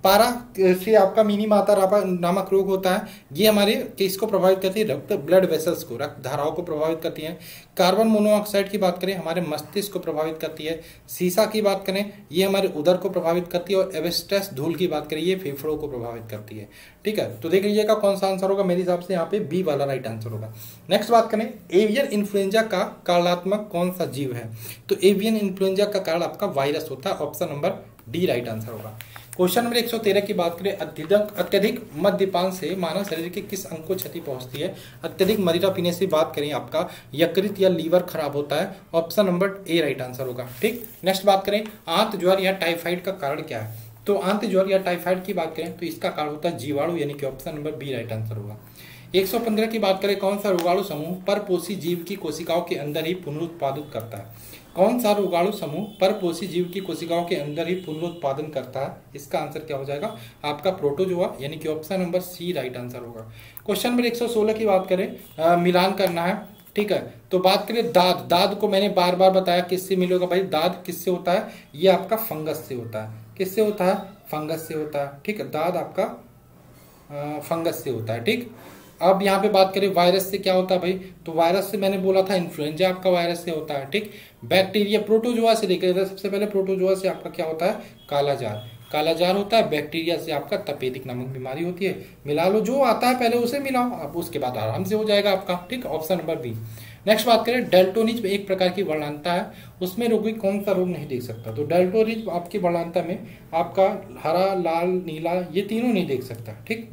पारा से आपका मिनी माता नामक रोग होता है, ये हमारे किसको प्रभावित करती है, रक्त ब्लड वेसल्स को, रक्त धाराओं को प्रभावित करती है। कार्बन मोनोऑक्साइड की बात करें हमारे मस्तिष्क को प्रभावित करती है। सीसा की बात करें ये हमारे उदर को प्रभावित करती है। और एवेस्टस धूल की बात करें ये फेफड़ों को प्रभावित करती है। ठीक है, तो देख लीजिएगा कौन सा आंसर होगा, मेरे हिसाब से यहाँ पे बी वाला राइट आंसर होगा। नेक्स्ट बात करें एवियन इन्फ्लुएंजा का कारणत्मक कौन सा जीव है, तो एवियन इन्फ्लुएंजा का कारण आपका वायरस होता है, option number D right answer होगा। क्वेश्चन नंबर एक सौ तेरह की बात करें अत्यधिक अत्यधिक मद्यपान से मानव शरीर के किस अंग को क्षति पहुंचती है। अत्यधिक मदिरा पीने से बात करें आपका यकृत या लीवर खराब होता है, option number A right answer होगा। ठीक, नेक्स्ट बात करें आंत ज्वर या टाइफाइड का कारण क्या है, तो आंत ज्वर या टाइफाइड की बात करें तो इसका कारण होता है जीवाणु, यानी कि option number B right answer होगा। एक सौ पंद्रह की बात करें कौन सा रोगाणु समूह परपोषी जीव की कोशिकाओं के अंदर ही पुनरुत्पादित करता है, कौन सा रोगाणु समूह परपोषी जीव की कोशिकाओं के अंदर ही पुनरुत्पादन करता है, इसका आंसर क्या हो जाएगा आपका प्रोटोजोआ, यानी कि option number C right answer होगा। क्वेश्चन नंबर एक सौ सोलह की बात करें आ, मिलान करना है। ठीक है, तो बात करें दाद, दाद को मैंने बार बार बताया किससे मिलेगा भाई, दाद किससे होता है, ये आपका फंगस से होता है, किससे होता है, फंगस से होता है। ठीक है, दाद आपका आ, फंगस से होता है। ठीक, अब यहाँ पे बात करें वायरस से क्या होता है भाई, तो वायरस से मैंने बोला था इन्फ्लुएंजा आपका वायरस से होता है। ठीक, बैक्टीरिया प्रोटोजोआ से लेकर सबसे पहले प्रोटोजोआ से आपका क्या होता है, कालाजार, कालाजार होता है। बैक्टीरिया से आपका तपेदिक नामक बीमारी होती है। मिला लो, जो आता है पहले उसे मिलाओ, अब उसके बाद आराम से हो जाएगा आपका। ठीक, ऑप्शन नंबर बी। नेक्स्ट बात करें डेल्टोनिज एक प्रकार की वर्णांता है, उसमें रोगी कौन सा रोग नहीं देख सकता, तो डेल्टोनिज आपकी वर्णांता में आपका हरा, लाल, नीला ये तीनों नहीं देख सकता। ठीक,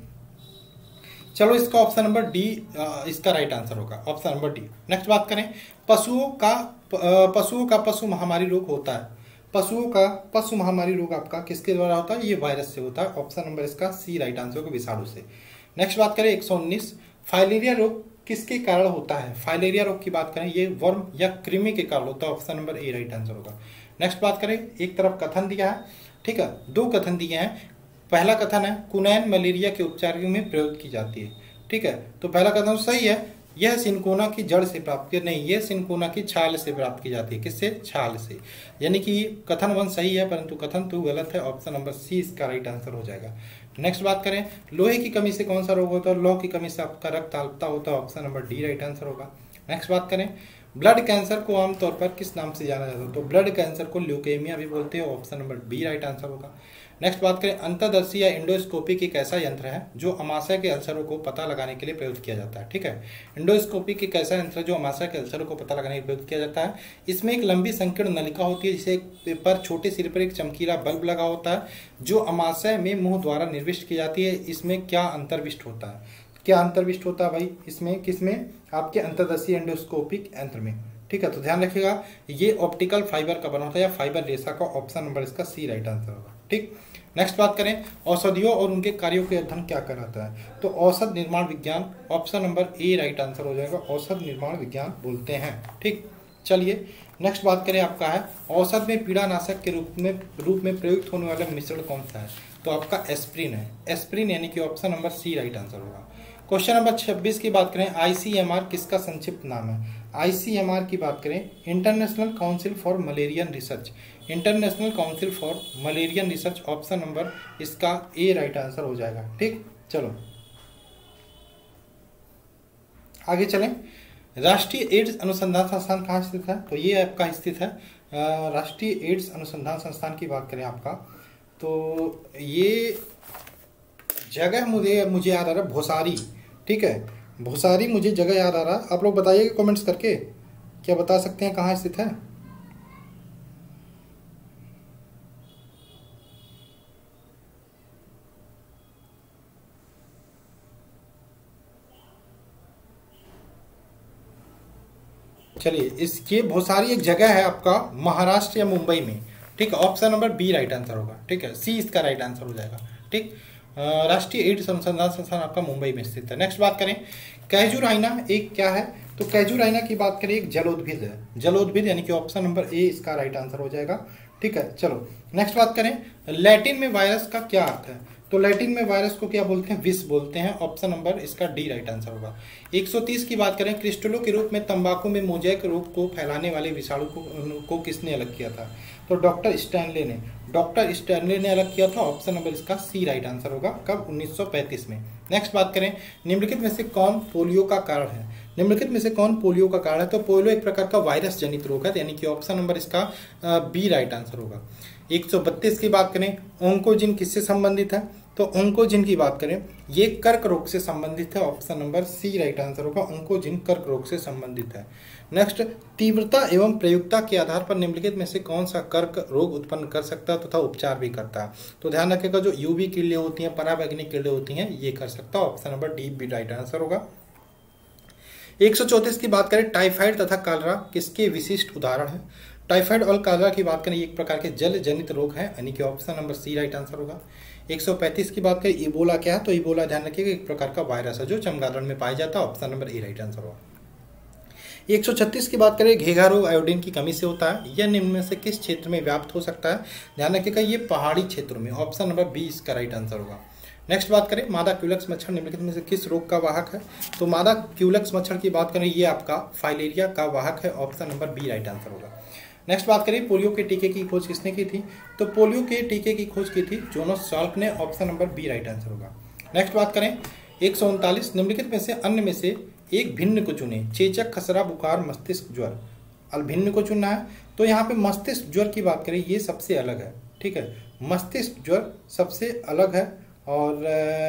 चलो इसका ऑप्शन नंबर डी इसका राइट आंसर होगा, ऑप्शन नंबर डी। नेक्स्ट बात करें पशुओं का पशुओं का पशु महामारी रोग होता है, पशुओं का पशु महामारी रोग आपका किसके द्वारा होता है, ये वायरस से होता है, ऑप्शन नंबर इसका सी राइट आंसर होगा, विषाणु से। नेक्स्ट बात करें एक सौ उन्नीस फाइलेरिया रोग किसके कारण होता है, फाइलेरिया रोग की बात करें ये वर्म या कृमि के कारण होता है, option number A right answer होगा। नेक्स्ट बात करें एक तरफ कथन दिया है, ठीक है, दो कथन दिए हैं। पहला कथन है कुनैन मलेरिया के उपचार में प्रयोग की जाती है। ठीक है, तो पहला कथन सही है, यह सिनकोना की जड़ से प्राप्त की नहीं, यह सिनकोना की छाल से प्राप्त की जाती है, किससे, छाल से, यानी कि कथन वन सही है परंतु कथन टू गलत है, ऑप्शन नंबर सी इसका राइट आंसर हो जाएगा। नेक्स्ट बात करें लोहे की कमी से कौन सा रोग होता है, लौह की कमी से आपका रक्त अल्पता होता है, option number D right answer होगा। नेक्स्ट बात करें ब्लड कैंसर को आमतौर पर किस नाम से जाना जाता है, तो ब्लड कैंसर को ल्यूकेमिया भी बोलते हैं, option number B right answer होगा। नेक्स्ट बात करें अंतर्दर्शी या इंडोस्कोपिक एक ऐसा यंत्र है जो अमाशय के अल्सरों को पता लगाने के लिए प्रयोग किया जाता है। ठीक है, इंडोस्कोपिक एक ऐसा यंत्र है जो अमाशय के अल्सरों को पता लगाने के लिए प्रयोग किया जाता है। इसमें एक लंबी संकीर्ण नलिका होती है जिसे पर छोटे सिर पर एक चमकीला बल्ब लगा होता है जो अमाशय में मुंह द्वारा निर्विष्ट की जाती है। इसमें क्या अंतर्विष्ट होता है, क्या अंतर्विष्ट होता है भाई इसमें, किसमें, आपके अंतर्दर्शी एंडोस्कोपिक यंत्र में। ठीक है, तो ध्यान रखिएगा ये ऑप्टिकल फाइबर का बना होता है या फाइबर रेशा का, ऑप्शन नंबर इसका सी राइट आंसर होगा। ठीक, नेक्स्ट बात करें औषधियों और उनके कार्यों के अध्ययन क्या कराता है, तो औषध निर्माण विज्ञान, option number A right answer हो जाएगा, औषध निर्माण विज्ञान बोलते हैं। ठीक, चलिए नेक्स्ट बात करें आपका है औषध में पीड़ानाशक के रूप में रूप में प्रयुक्त होने वाला मिश्रण कौन सा है, तो आपका एस्प्रिन है, एस्प्रिन यानी कि option number C right answer होगा। क्वेश्चन नंबर छब्बीस की बात करें आईसीएमआर किसका संक्षिप्त नाम है, आईसीएमआर की बात करें international council for malarian research, international council for malarian research, option number इसका ए राइट आंसर हो जाएगा। ठीक, चलो आगे चलें। राष्ट्रीय एड्स अनुसंधान संस्थान कहाँ स्थित है, तो ये आपका स्थित है राष्ट्रीय एड्स अनुसंधान संस्थान की बात करें आपका, तो ये जगह मुझे मुझे याद आ रहा है भोसारी। ठीक है, भोसारी मुझे जगह याद आ रहा है, आप लोग बताइएगा कमेंट्स करके, क्या बता सकते हैं कहाँ स्थित है। चलिए इसके भोसारी एक जगह है आपका महाराष्ट्र या मुंबई में। ठीक है, option number B right answer होगा। ठीक है, सी इसका राइट आंसर हो जाएगा। ठीक, राष्ट्रीय एड्स अनुसंधान संस्थान आपका मुंबई में स्थित है। नेक्स्ट बात करें कैजुराइना एक क्या है, तो कैजुराइना की बात करें एक जलोद्भिद है, जलोद्भिद यानी कि ऑप्शन नंबर ए इसका राइट आंसर हो जाएगा। ठीक है, चलो नेक्स्ट बात करें लैटिन में वायरस का क्या अर्थ है, तो लैटिन में वायरस को क्या बोलते हैं? विष बोलते हैं। ऑप्शन नंबर इसका डी राइट आंसर होगा। एक सौ तीस की बात करें, क्रिस्टलों के रूप में तंबाकू में मोजैक रोग को फैलाने वाले विषाणु को, को किसने अलग किया था? तो डॉक्टर स्टैनले ने डॉक्टर स्टैनले ने अलग किया था। ऑप्शन नंबर इसका सी राइट आंसर होगा। कब? उन्नीस सौ पैंतीस में। नेक्स्ट बात करें, निम्नलिखित में से कौन पोलियो का कारण है? निम्नलिखित में से कौन पोलियो का कारण है? तो पोलियो एक प्रकार का वायरस जनित रोग है, यानी कि ऑप्शन नंबर इसका बी राइट आंसर होगा। एक सौ बत्तीस की बात करें, ओंकोजिन किससे संबंधित है? तो ओंकोजिन की बात करें, ये कर्क रोग से संबंधित है। Option number C right answer होगा। ओंकोजिन कर्क रोग से संबंधित है। नेक्स्ट, तीव्रता एवं प्रयुक्ता के आधार पर निम्नलिखित में से कौन सा कर्क रोग उत्पन्न कर सकता है तथा उपचार भी करता है? तो ध्यान रखिएगा, जो यूवी कीड़े होती हैं, पराबैंगनी कीड़े होती हैं, ये कर सकता है। Option number D B right answer होगा। एक सौ चौंतीस की बात करें, टाइफाइड तथा कॉलरा किसके विशिष्ट उदाहरण है? टाइफाइड और कॉलरा की बात करें, एक प्रकार के जल जनित रोग है, यानी कि option number C right answer होगा। एक सौ पैंतीस की बात करें, इबोला क्या है? तो इबोला ध्यान रखिएगा एक प्रकार का वायरस है जो चमगादड़ में पाया जाता है। Option number A right answer होगा। एक सौ छत्तीस की बात करें, घेघा रोग आयोडीन की कमी से होता है। यह निम्न में से किस क्षेत्र में व्याप्त हो सकता है? ध्यान रखिएगा ये पहाड़ी क्षेत्रों में। ऑप्शन नंबर बी इसका राइट आंसर होगा। नेक्स्ट बात करें, मादा क्यूलेक्स मच्छर निम्नलिखित में से किस रोग का वाहक है? तो मादा क्यूलेक्स मच्छर की बात करें, ये आपका फाइलेरिया का वाहक है। Option number B right answer होगा। नेक्स्ट बात करें, पोलियो के टीके की खोज किसने की थी? तो पोलियो के टीके की खोज की थी जोनास साल्क ने। Option number B right answer होगा। नेक्स्ट बात करें, एक सौ उनतालीस, निम्नलिखित में से अन्य में से एक भिन्न को चुने। चेचक, खसरा, बुखार, मस्तिष्क ज्वर। अल भिन्न को चुनना है, तो यहाँ पे मस्तिष्क ज्वर की बात करें, ये सबसे अलग है। ठीक है, मस्तिष्क ज्वर सबसे अलग है और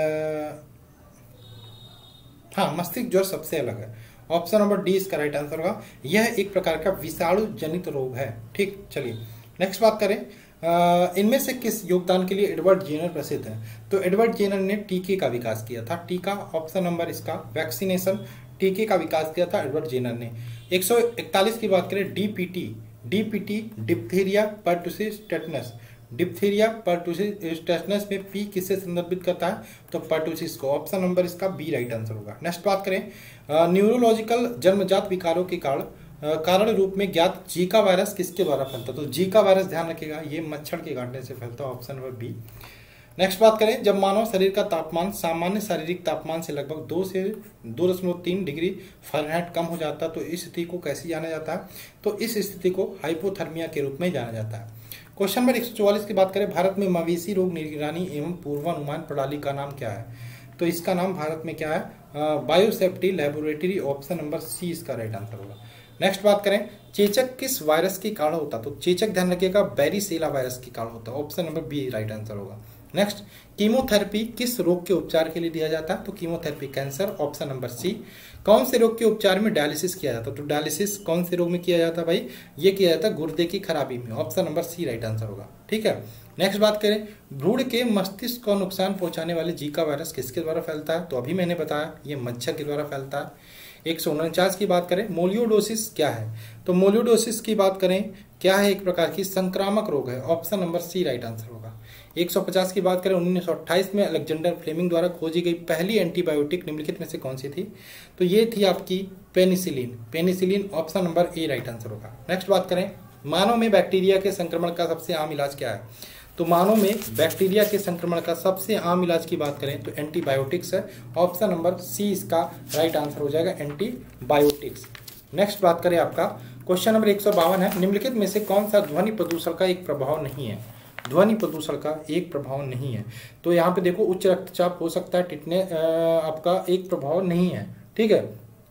हाँ, मस्तिष्क ज्वर सबसे अलग है। ऑप्शन नंबर डी इसका राइट आंसर होगा। यह एक प्रकार का विषाणु जनित रोग है। ठीक, चलिए नेक्स्ट बात करें, इनमें से किस योगदान के लिए एडवर्ड जेनर प्रसिद्ध है? तो एडवर्ड जेनर ने टीके का विकास किया था। टीका, ऑप्शन नंबर इसका वैक्सीनेशन, टीके का विकास किया था एडवर्ड जेनर ने। एक सौ इकतालीस की बात करें, DPT DPT diphtheria pertussis tetanus. Diphtheria pertussis tetanus में पी किससे संदर्भित करता है? तो पर्टुसिस को। ऑप्शन नंबर इसका बी राइट आंसर होगा। नेक्स्ट बात करें, न्यूरोलॉजिकल जन्मजात विकारों के कारण कारण रूप में ज्ञात जीका वायरस किसके द्वारा फैलता है? तो जीका वायरस ध्यान रखिएगा ये मच्छर के काटने से फैलता है। Option number B. नेक्स्ट बात करें, जब मानव शरीर का तापमान सामान्य शारीरिक तापमान से लगभग दो से दो दशमलव तीन डिग्री फ़ारेनहाइट कम हो जाता है, तो इस स्थिति को कैसे जाना जाता है? तो इस स्थिति को हाइपोथर्मिया के रूप में जाना जाता है। क्वेश्चन नंबर एक सौ चौवालीस की बात करें, भारत में मवेशी रोग निगरानी एवं पूर्वानुमान प्रणाली का नाम क्या है? तो इसका नाम भारत में क्या है? Biosafety laboratory. Option number C इसका राइट आंसर होगा। नेक्स्ट बात करें, चेचक किस वायरस के कारण होता है? तो चेचक ध्यान रखिएगा बैरिसेला वायरस के कारण होता है। Option number B right answer होगा। नेक्स्ट, कीमोथेरेपी किस रोग के उपचार के लिए दिया जाता है? तो chemotherapy cancer. Option number C. कौन से रोग के उपचार में डायलिसिस किया जाता है? तो डायलिसिस कौन से रोग में किया जाता है भाई? ये किया जाता है गुर्दे की खराबी में। Option number C right answer होगा। ठीक है, नेक्स्ट बात करें, भ्रूण के मस्तिष्क को नुकसान पहुंचाने वाले जीका वायरस किसके द्वारा फैलता है? तो अभी मैंने बताया ये मच्छर के द्वारा फैलता है। एक सौ उनचास की बात करें, मोलियोडोसिस क्या है? तो मोलियोडोसिस की बात करें क्या है? एक प्रकार की संक्रामक रोग है। Option number C right answer होगा। एक सौ पचास की बात करें, उन्नीस सौ अट्ठाईस में अलेक्जेंडर फ्लेमिंग द्वारा खोजी गई पहली एंटीबायोटिक निम्नलिखित में से कौन सी थी? तो ये थी आपकी penicillin. Penicillin option number A right answer होगा। नेक्स्ट बात करें, मानव में बैक्टीरिया के संक्रमण का सबसे आम इलाज क्या है? तो मानव में बैक्टीरिया के संक्रमण का सबसे आम इलाज की बात करें तो एंटीबायोटिक्स है। ऑप्शन नंबर सी इसका राइट आंसर हो जाएगा, एंटीबायोटिक्स। नेक्स्ट बात करें आपका क्वेश्चन नंबर एक सौ बावन है, निम्नलिखित में से कौन सा ध्वनि प्रदूषण का एक प्रभाव नहीं है? ध्वनि प्रदूषण का एक प्रभाव नहीं है। तो यहाँ पे देखो उच्च रक्तचाप हो सकता है, टिटने आपका एक प्रभाव नहीं है। ठीक है,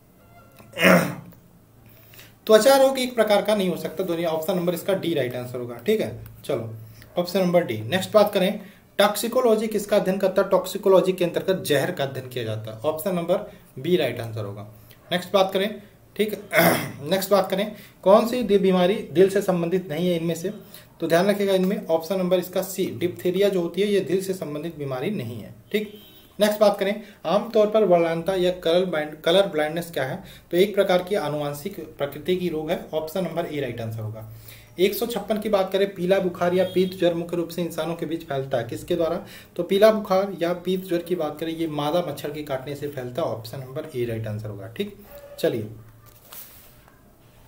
त्वचा रोग एक प्रकार का नहीं हो सकता ध्वनि। ऑप्शन नंबर इसका डी राइट आंसर होगा। ठीक है, चलो ऑप्शन नंबर डी। नेक्स्ट बात करें, टॉक्सिकोलॉजी किसका अध्ययन करता है? टॉक्सिकोलॉजी के अंतर्गत जहर का अध्ययन किया जाता है। Option number B right answer होगा। नेक्स्ट बात करें, ठीक है, नेक्स्ट बात करें, कौन सी बीमारी दिल से संबंधित नहीं है इनमें से? तो ध्यान रखिएगा इनमें ऑप्शन नंबर इसका सी, डिप्थीरिया जो होती है ये दिल से संबंधित बीमारी नहीं है। ठीक, नेक्स्ट बात करें, आमतौर पर वर्णांता या कलर ब्लाइंड कलर ब्लाइंडनेस क्या है? तो एक प्रकार की आनुवांशिक प्रकृति की रोग है। Option number A right answer होगा। एक सौ छप्पन की बात करें, पीला बुखार या पीत ज्वर मुख्य रूप से इंसानों के बीच फैलता है किसके द्वारा? तो पीला बुखार या पीत ज्वर की बात करें ये मादा मच्छर के काटने से फैलता है। Option number A right answer होगा। ठीक, चलिए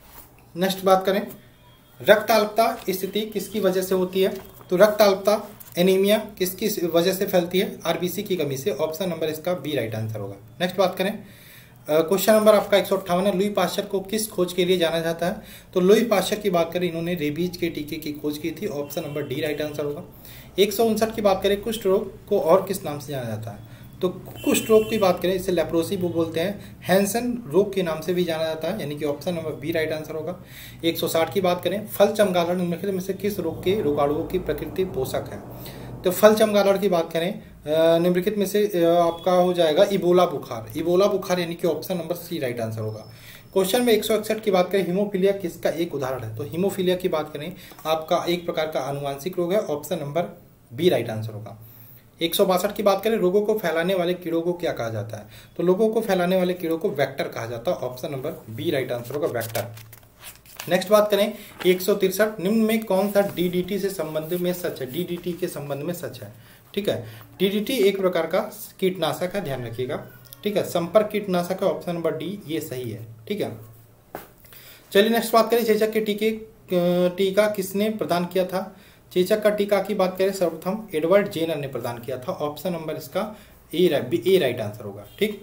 नेक्स्ट बात करें, रक्ताल्पता स्थिति किसकी वजह से होती है? तो रक्ताल्पता एनीमिया किसकी वजह से फैलती है? आरबीसी की कमी से। ऑप्शन नंबर इसका बी राइट आंसर होगा। नेक्स्ट बात करें, क्वेश्चन नंबर आपका एक सौ अट्ठावन है, लुई पाश्चर को किस खोज के लिए जाना जाता है? तो लुई पाश्चर की बात करें, इन्होंने रेबीज के टीके की खोज की थी। Option number D right answer होगा। एक सौ उनसठ की बात करें, कुष्ठ रोग को और किस नाम से जाना जाता है? तो कुष्ठ रोग की बात करें, इसे लेप्रोसी वो बोलते हैं, हैंसन रोग के नाम से भी जाना जाता है, यानी कि option number B right answer होगा। एक सौ साठ की बात करें, फल चमगादड़ निम्नलिखित में से किस रोग के रोगाणुओं की प्रकृति पोषक है? तो फल चमगादड़ की बात करें, निम्नलिखित में से आपका हो जाएगा इबोला बुखार। इबोला बुखार यानी कि option number C right answer होगा। क्वेश्चन में एक सौ इकसठ की बात करें, हीमोफीलिया किसका एक उदाहरण है? तो हीमोफीलिया की बात करें, आपका एक प्रकार का आनुवांशिक रोग है। Option number B right answer होगा। एक सौ बासठ की बात करें, रोगों को फैलाने वाले कीड़ों को क्या कहा जाता है? तो लोगों को फैलाने वाले कीड़ों को वेक्टर कहा जाता है। Option number B right answer होगा, वेक्टर। नेक्स्ट बात करें, एक सौ तिरसठ, निम्न में कौन सा डीडीटी से संबंध में सच है? डीडीटी के संबंध में सच है, ठीक है। डीडीटी एक प्रकार का कीटनाशक है, ध्यान रखिएगा, ठीक है। संपर्क कीटनाशक है, ऑप्शन नंबर डी ये सही है, ठीक है। चलिए नेक्स्ट बात करें, चेचक के टीके टीका किसने प्रदान किया था? चेचक का टीका की बात करें, सर्वप्रथम एडवर्ड जेनर ने प्रदान किया था। ऑप्शन नंबर इसका ए ए राइट आंसर होगा, ठीक।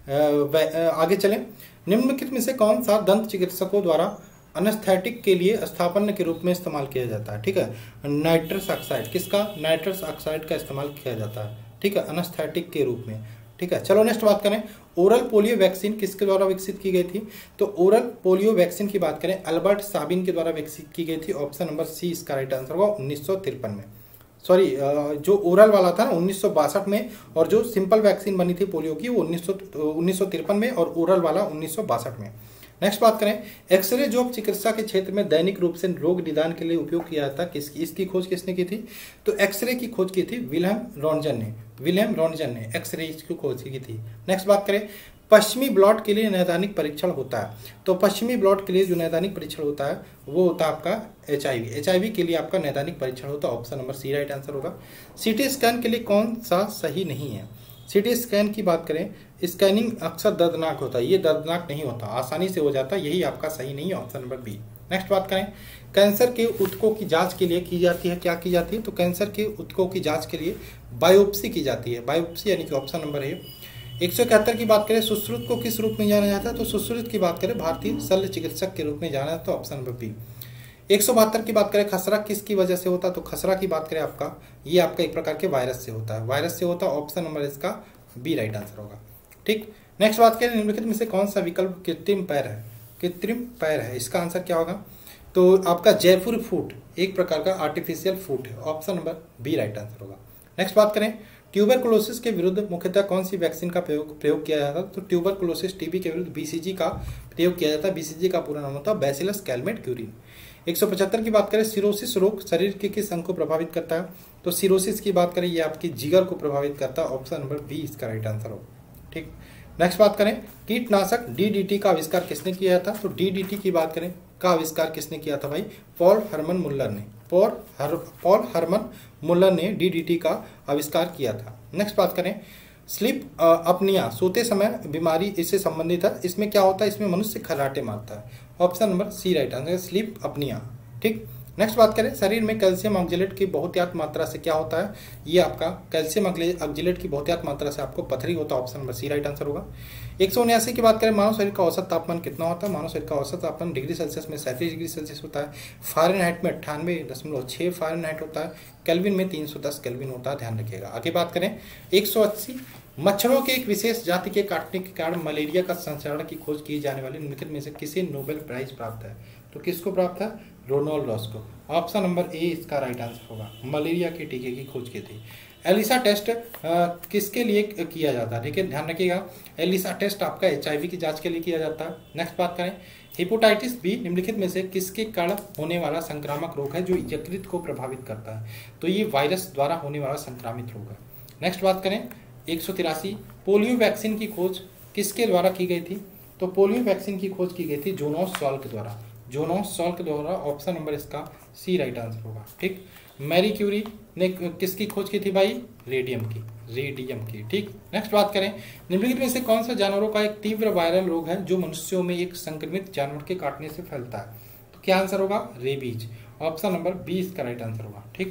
आगे चलें, निम्नलिखित में से कौन सा दंत चिकित्सकों द्वारा अनेस्थेटिक के लिए स्थापन के रूप में इस्तेमाल किया जाता है? ठीक है, नाइट्रस ऑक्साइड। किसका? नाइट्रस ऑक्साइड का इस्तेमाल किया जाता है, ठीक है, अनेस्थेटिक के रूप में, ठीक है। चलो नेक्स्ट बात करें, ओरल पोलियो वैक्सीन किसके द्वारा विकसित की गई थी? तो ओरल पोलियो वैक्सीन की बात करें, अल्बर्ट साबिन के द्वारा विकसित की गई थी। ऑप्शन नंबर सी इसका राइट आंसर होगा, उन्नीस सौ तिरपन में। सॉरी, जो ओरल वाला था ना उन्नीस सौ बासठ में, और जो सिंपल वैक्सीन बनी थी पोलियो की वो उन्नीस सौ उन्नीस सौ तिरपन में, और ओरल वाला उन्नीस सौ बासठ में। नेक्स्ट बात करें, एक्सरे जो चिकित्सा के क्षेत्र में दैनिक रूप से रोग निदान के लिए उपयोग किया जाता है, किसकी इसकी खोज किसने की थी? तो एक्सरे की खोज की थी विल्हेम रॉन्टजन ने। विल्हेम रॉन्टजन ने एक्सरे की खोज की थी। नेक्स्ट बात करें, पश्चिमी ब्लॉट के लिए नैदानिक परीक्षण होता है। तो पश्चिमी ब्लॉट के लिए जो नैदानिक परीक्षण होता है वो होता है आपका H I V. H I V के लिए आपका नैदानिक परीक्षण होता है। Option number C right answer होगा। सीटी स्कैन के लिए कौन सा सही नहीं है? सीटी स्कैन की बात करें, स्कैनिंग अक्सर दर्दनाक होता है, ये दर्दनाक नहीं होता, आसानी से हो जाता है, यही आपका सही नहीं है। Option number B. नेक्स्ट बात करें, कैंसर के ऊतकों की जांच के लिए की जाती है, क्या की जाती है? तो कैंसर के ऊतकों की जांच के लिए बायोप्सी की जाती है। बायोप्सी यानी कि ऑप्शन नंबर ए। एक सौ इकहत्तर की बात करें, सुश्रुत को किस रूप में जाना जाता है? तो सुश्रुत की बात करें भारतीय शल्य चिकित्सक के रूप में जाना जाता है। Option number B. एक सौ बहत्तर की बात करें, खसरा किसकी वजह से होता है? तो खसरा की बात करें आपका, ये आपका एक प्रकार के वायरस से होता है, वायरस से होता है। ऑप्शन नंबर इसका बी राइट आंसर होगा, ठीक। नेक्स्ट बात करें, निम्नलिखित में से कौन सा विकल्प कृत्रिम पैर है? कृत्रिम पैर है, इसका आंसर क्या होगा? तो आपका जयपुर फूट एक प्रकार का आर्टिफिशियल फूट है। Option number B right answer होगा। नेक्स्ट बात करें, ट्यूबरकुलोसिस के विरुद्ध मुख्यतः कौन सी वैक्सीन का प्रयोग प्रयोग किया जाता है? तो ट्यूबरकुलोसिस टीबी के विरुद्ध बीसीजी का प्रयोग किया जाता है। बीसीजी का पूरा नाम होता है बैसिलस कैलमेट क्यूरिन। एक सौ पचहत्तर की बात करें, सिरोसिस रोग शरीर के किस अंग को प्रभावित करता है? तो सिरोसिस की बात करें, ये आपकी जिगर को प्रभावित करता है। ऑप्शन नंबर बी इसका राइट आंसर हो, ठीक। नेक्स्ट बात करें, कीटनाशक डीडीटी का आविष्कार किसने किया था? तो डीडीटी की बात करें, का आविष्कार किसने किया था भाई? पॉल हरमन मुल्लर ने। पॉल हर पॉल हरमन मुल्लर ने डीडीटी का आविष्कार किया था। नेक्स्ट बात करें, स्लीप अपनिया सोते समय बीमारी इससे संबंधित है। इसमें क्या होता है? इसमें मनुष्य खर्राटे मारता है। Option number C right answer, sleep apnoea, ठीक। नेक्स्ट बात करें, शरीर में कैल्शियम ऑक्जेलेट की बहुतायत मात्रा से क्या होता है? ये आपका कैल्शियम ऑक्जेलेट की बहुतायत मात्रा से आपको पथरी होता है। Option number C right answer होगा। एक सौ उन्यासी की बात करें, मानव शरीर का औसत तापमान कितना होता है? मानव शरीर का औसत तापमान डिग्री सेल्सियस में सैंतीस डिग्री सेल्सियस होता है, फारेनहाइट में अट्ठानवे दशमलव छः फारेनहाइट होता है, केल्विन में तीन सौ दस केल्विन होता है, ध्यान रखिएगा। आगे बात करें, एक सौ अस्सी, मच्छरों के एक विशेष जाति के काटने के कारण मलेरिया का संचरण की खोज की जाने वाली निम्नलिखित में से किसे नोबेल प्राइज प्राप्त है? तो किसको प्राप्त है? रोनाल्ड रॉस को। ऑप्शन नंबर ए इसका राइट आंसर होगा, मलेरिया के टीके की खोज की थी। एलिसा टेस्ट आ, किसके लिए किया जाता है? ठीक है, ध्यान रखिएगा, एलिसा टेस्ट आपका एचआईवी की जांच के लिए किया जाता है। नेक्स्ट बात करें, हेपेटाइटिस बी निम्नलिखित में से किसके कारण होने वाला संक्रामक रोग है जो यकृत को प्रभावित करता है? तो ये वायरस द्वारा होने वाला संक्रामित रोग है। नेक्स्ट बात करें, एक सौ तिरासी, पोलियो वैक्सीन की खोज किसके द्वारा की गई थी? तो पोलियो वैक्सीन की खोज की गई थी जोनास सॉल्क द्वारा। जोनास सॉल्क द्वारा। ऑप्शन नंबर इसका सी राइट आंसर होगा, ठीक। मैरी क्यूरी ने किसकी खोज की थी भाई? रेडियम की, रेडियम की, ठीक। नेक्स्ट बात करें, निम्नलिखित में से कौन सा जानवरों का एक तीव्र वायरल रोग है जो मनुष्यों में एक संक्रमित जानवर के काटने से फैलता है? तो क्या आंसर होगा? रेबीज। ऑप्शन नंबर बी इसका राइट आंसर होगा, ठीक।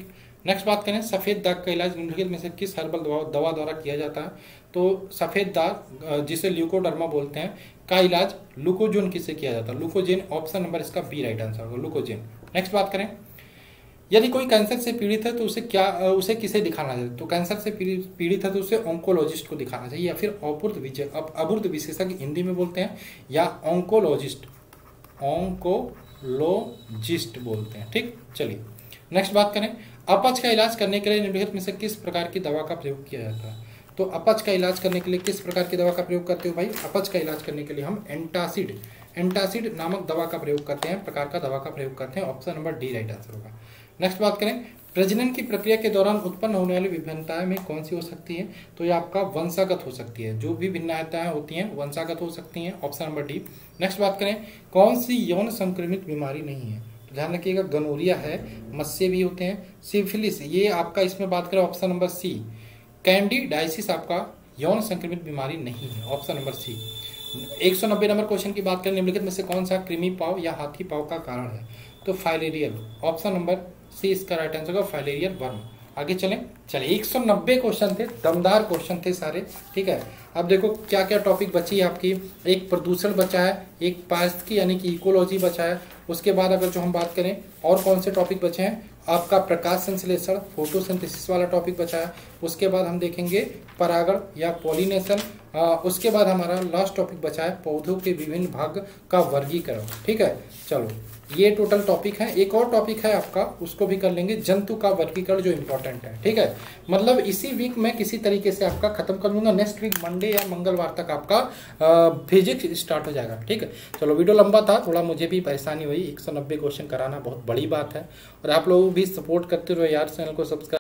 नेक्स्ट बात करें सफ़ेद दाग का इलाज निम्नलिखित में से किस हर्बल दवा दवा द्वारा किया जाता है? तो सफ़ेद दाग जिसे ल्यूकोडर्मा बोलते हैं का इलाज लुकोजिन किससे किया जाता है? लुकोजिन, ऑप्शन नंबर इसका बी राइट आंसर होगा, लुकोजिन। नेक्स्ट बात करें यदि कोई कैंसर से पीड़ित है तो उसे क्या उसे किसे दिखाना चाहिए? तो कैंसर से पीड़ित है तो उसे ऑन्कोलॉजिस्ट को दिखाना चाहिए, या फिर अपूर्त विजय अपूर्त विशेषज्ञ हिंदी में बोलते हैं, या ऑन्कोलॉजिस्ट ऑन्कोलॉजिस्ट बोलते हैं। ठीक, चलिए नेक्स्ट बात करें अपच का इलाज करने के लिए निम्नलिखित में से किस प्रकार की दवा का प्रयोग किया जाता है? तो अपच का इलाज करने के लिए किस प्रकार की दवा का प्रयोग करते हो भाई? अपच का इलाज करने के लिए हम एंटासिड एंटासिड नामक दवा का प्रयोग करते हैं, प्रकार का दवा का प्रयोग करते हैं, option number D right answer होगा। नेक्स्ट बात करें प्रजनन की प्रक्रिया के दौरान उत्पन्न होने वाली विभिन्नताएं में कौन सी हो सकती है? तो ये आपका वंशागत हो सकती है, जो भी भिन्नताएं होती हैं वंशागत हो सकती हैं, ऑप्शन नंबर डी। नेक्स्ट बात करें कौन सी यौन संक्रमित बीमारी नहीं है? तो ध्यान रखिएगा गनोरिया है, मस्से भी होते हैं, सिफिलिस ये आपका इसमें बात करें ऑप्शन नंबर सी। कैंडिडाइसिस आपका यौन संक्रमित बीमारी नहीं है, ऑप्शन नंबर सी। एक सौ नब्बे नंबर क्वेश्चन की बात करें निम्नलिखित में से कौन सा कृमि पाव या हाथी पाव का कारण है? तो फाइलेरियल, ऑप्शन नंबर सी इसका राइट आंसर होगा, फाइलेरियल वर्म। आगे चलें, चलिए एक सौ नब्बे क्वेश्चन थे, दमदार क्वेश्चन थे सारे। ठीक है, अब देखो क्या क्या टॉपिक बची है आपकी। एक प्रदूषण बचा है, एक पारिस्थितिकी यानी कि इकोलॉजी बचा है, उसके बाद अगर जो हम बात करें और कौन से टॉपिक बचे हैं, आपका प्रकाश संश्लेषण फोटोसिंथेसिस वाला टॉपिक बचा है, उसके बाद हम देखेंगे परागण या पॉलिनेशन, उसके बाद हमारा लास्ट टॉपिक बचा है पौधों के विभिन्न भाग का वर्गीकरण। ठीक है, चलो ये टोटल टॉपिक है। एक और टॉपिक है आपका, उसको भी कर लेंगे, जंतु का वर्गीकरण जो इंपॉर्टेंट है। ठीक है, मतलब इसी वीक में किसी तरीके से आपका खत्म कर लूंगा, नेक्स्ट वीक मंडे या मंगलवार तक आपका फिजिक्स स्टार्ट हो जाएगा। ठीक है, चलो वीडियो लंबा था, थोड़ा मुझे भी परेशानी हुई, एक सौ नब्बे क्वेश्चन कराना बहुत बड़ी बात है, और आप लोग भी सपोर्ट करते रहो यार, चैनल को सब्सक्राइब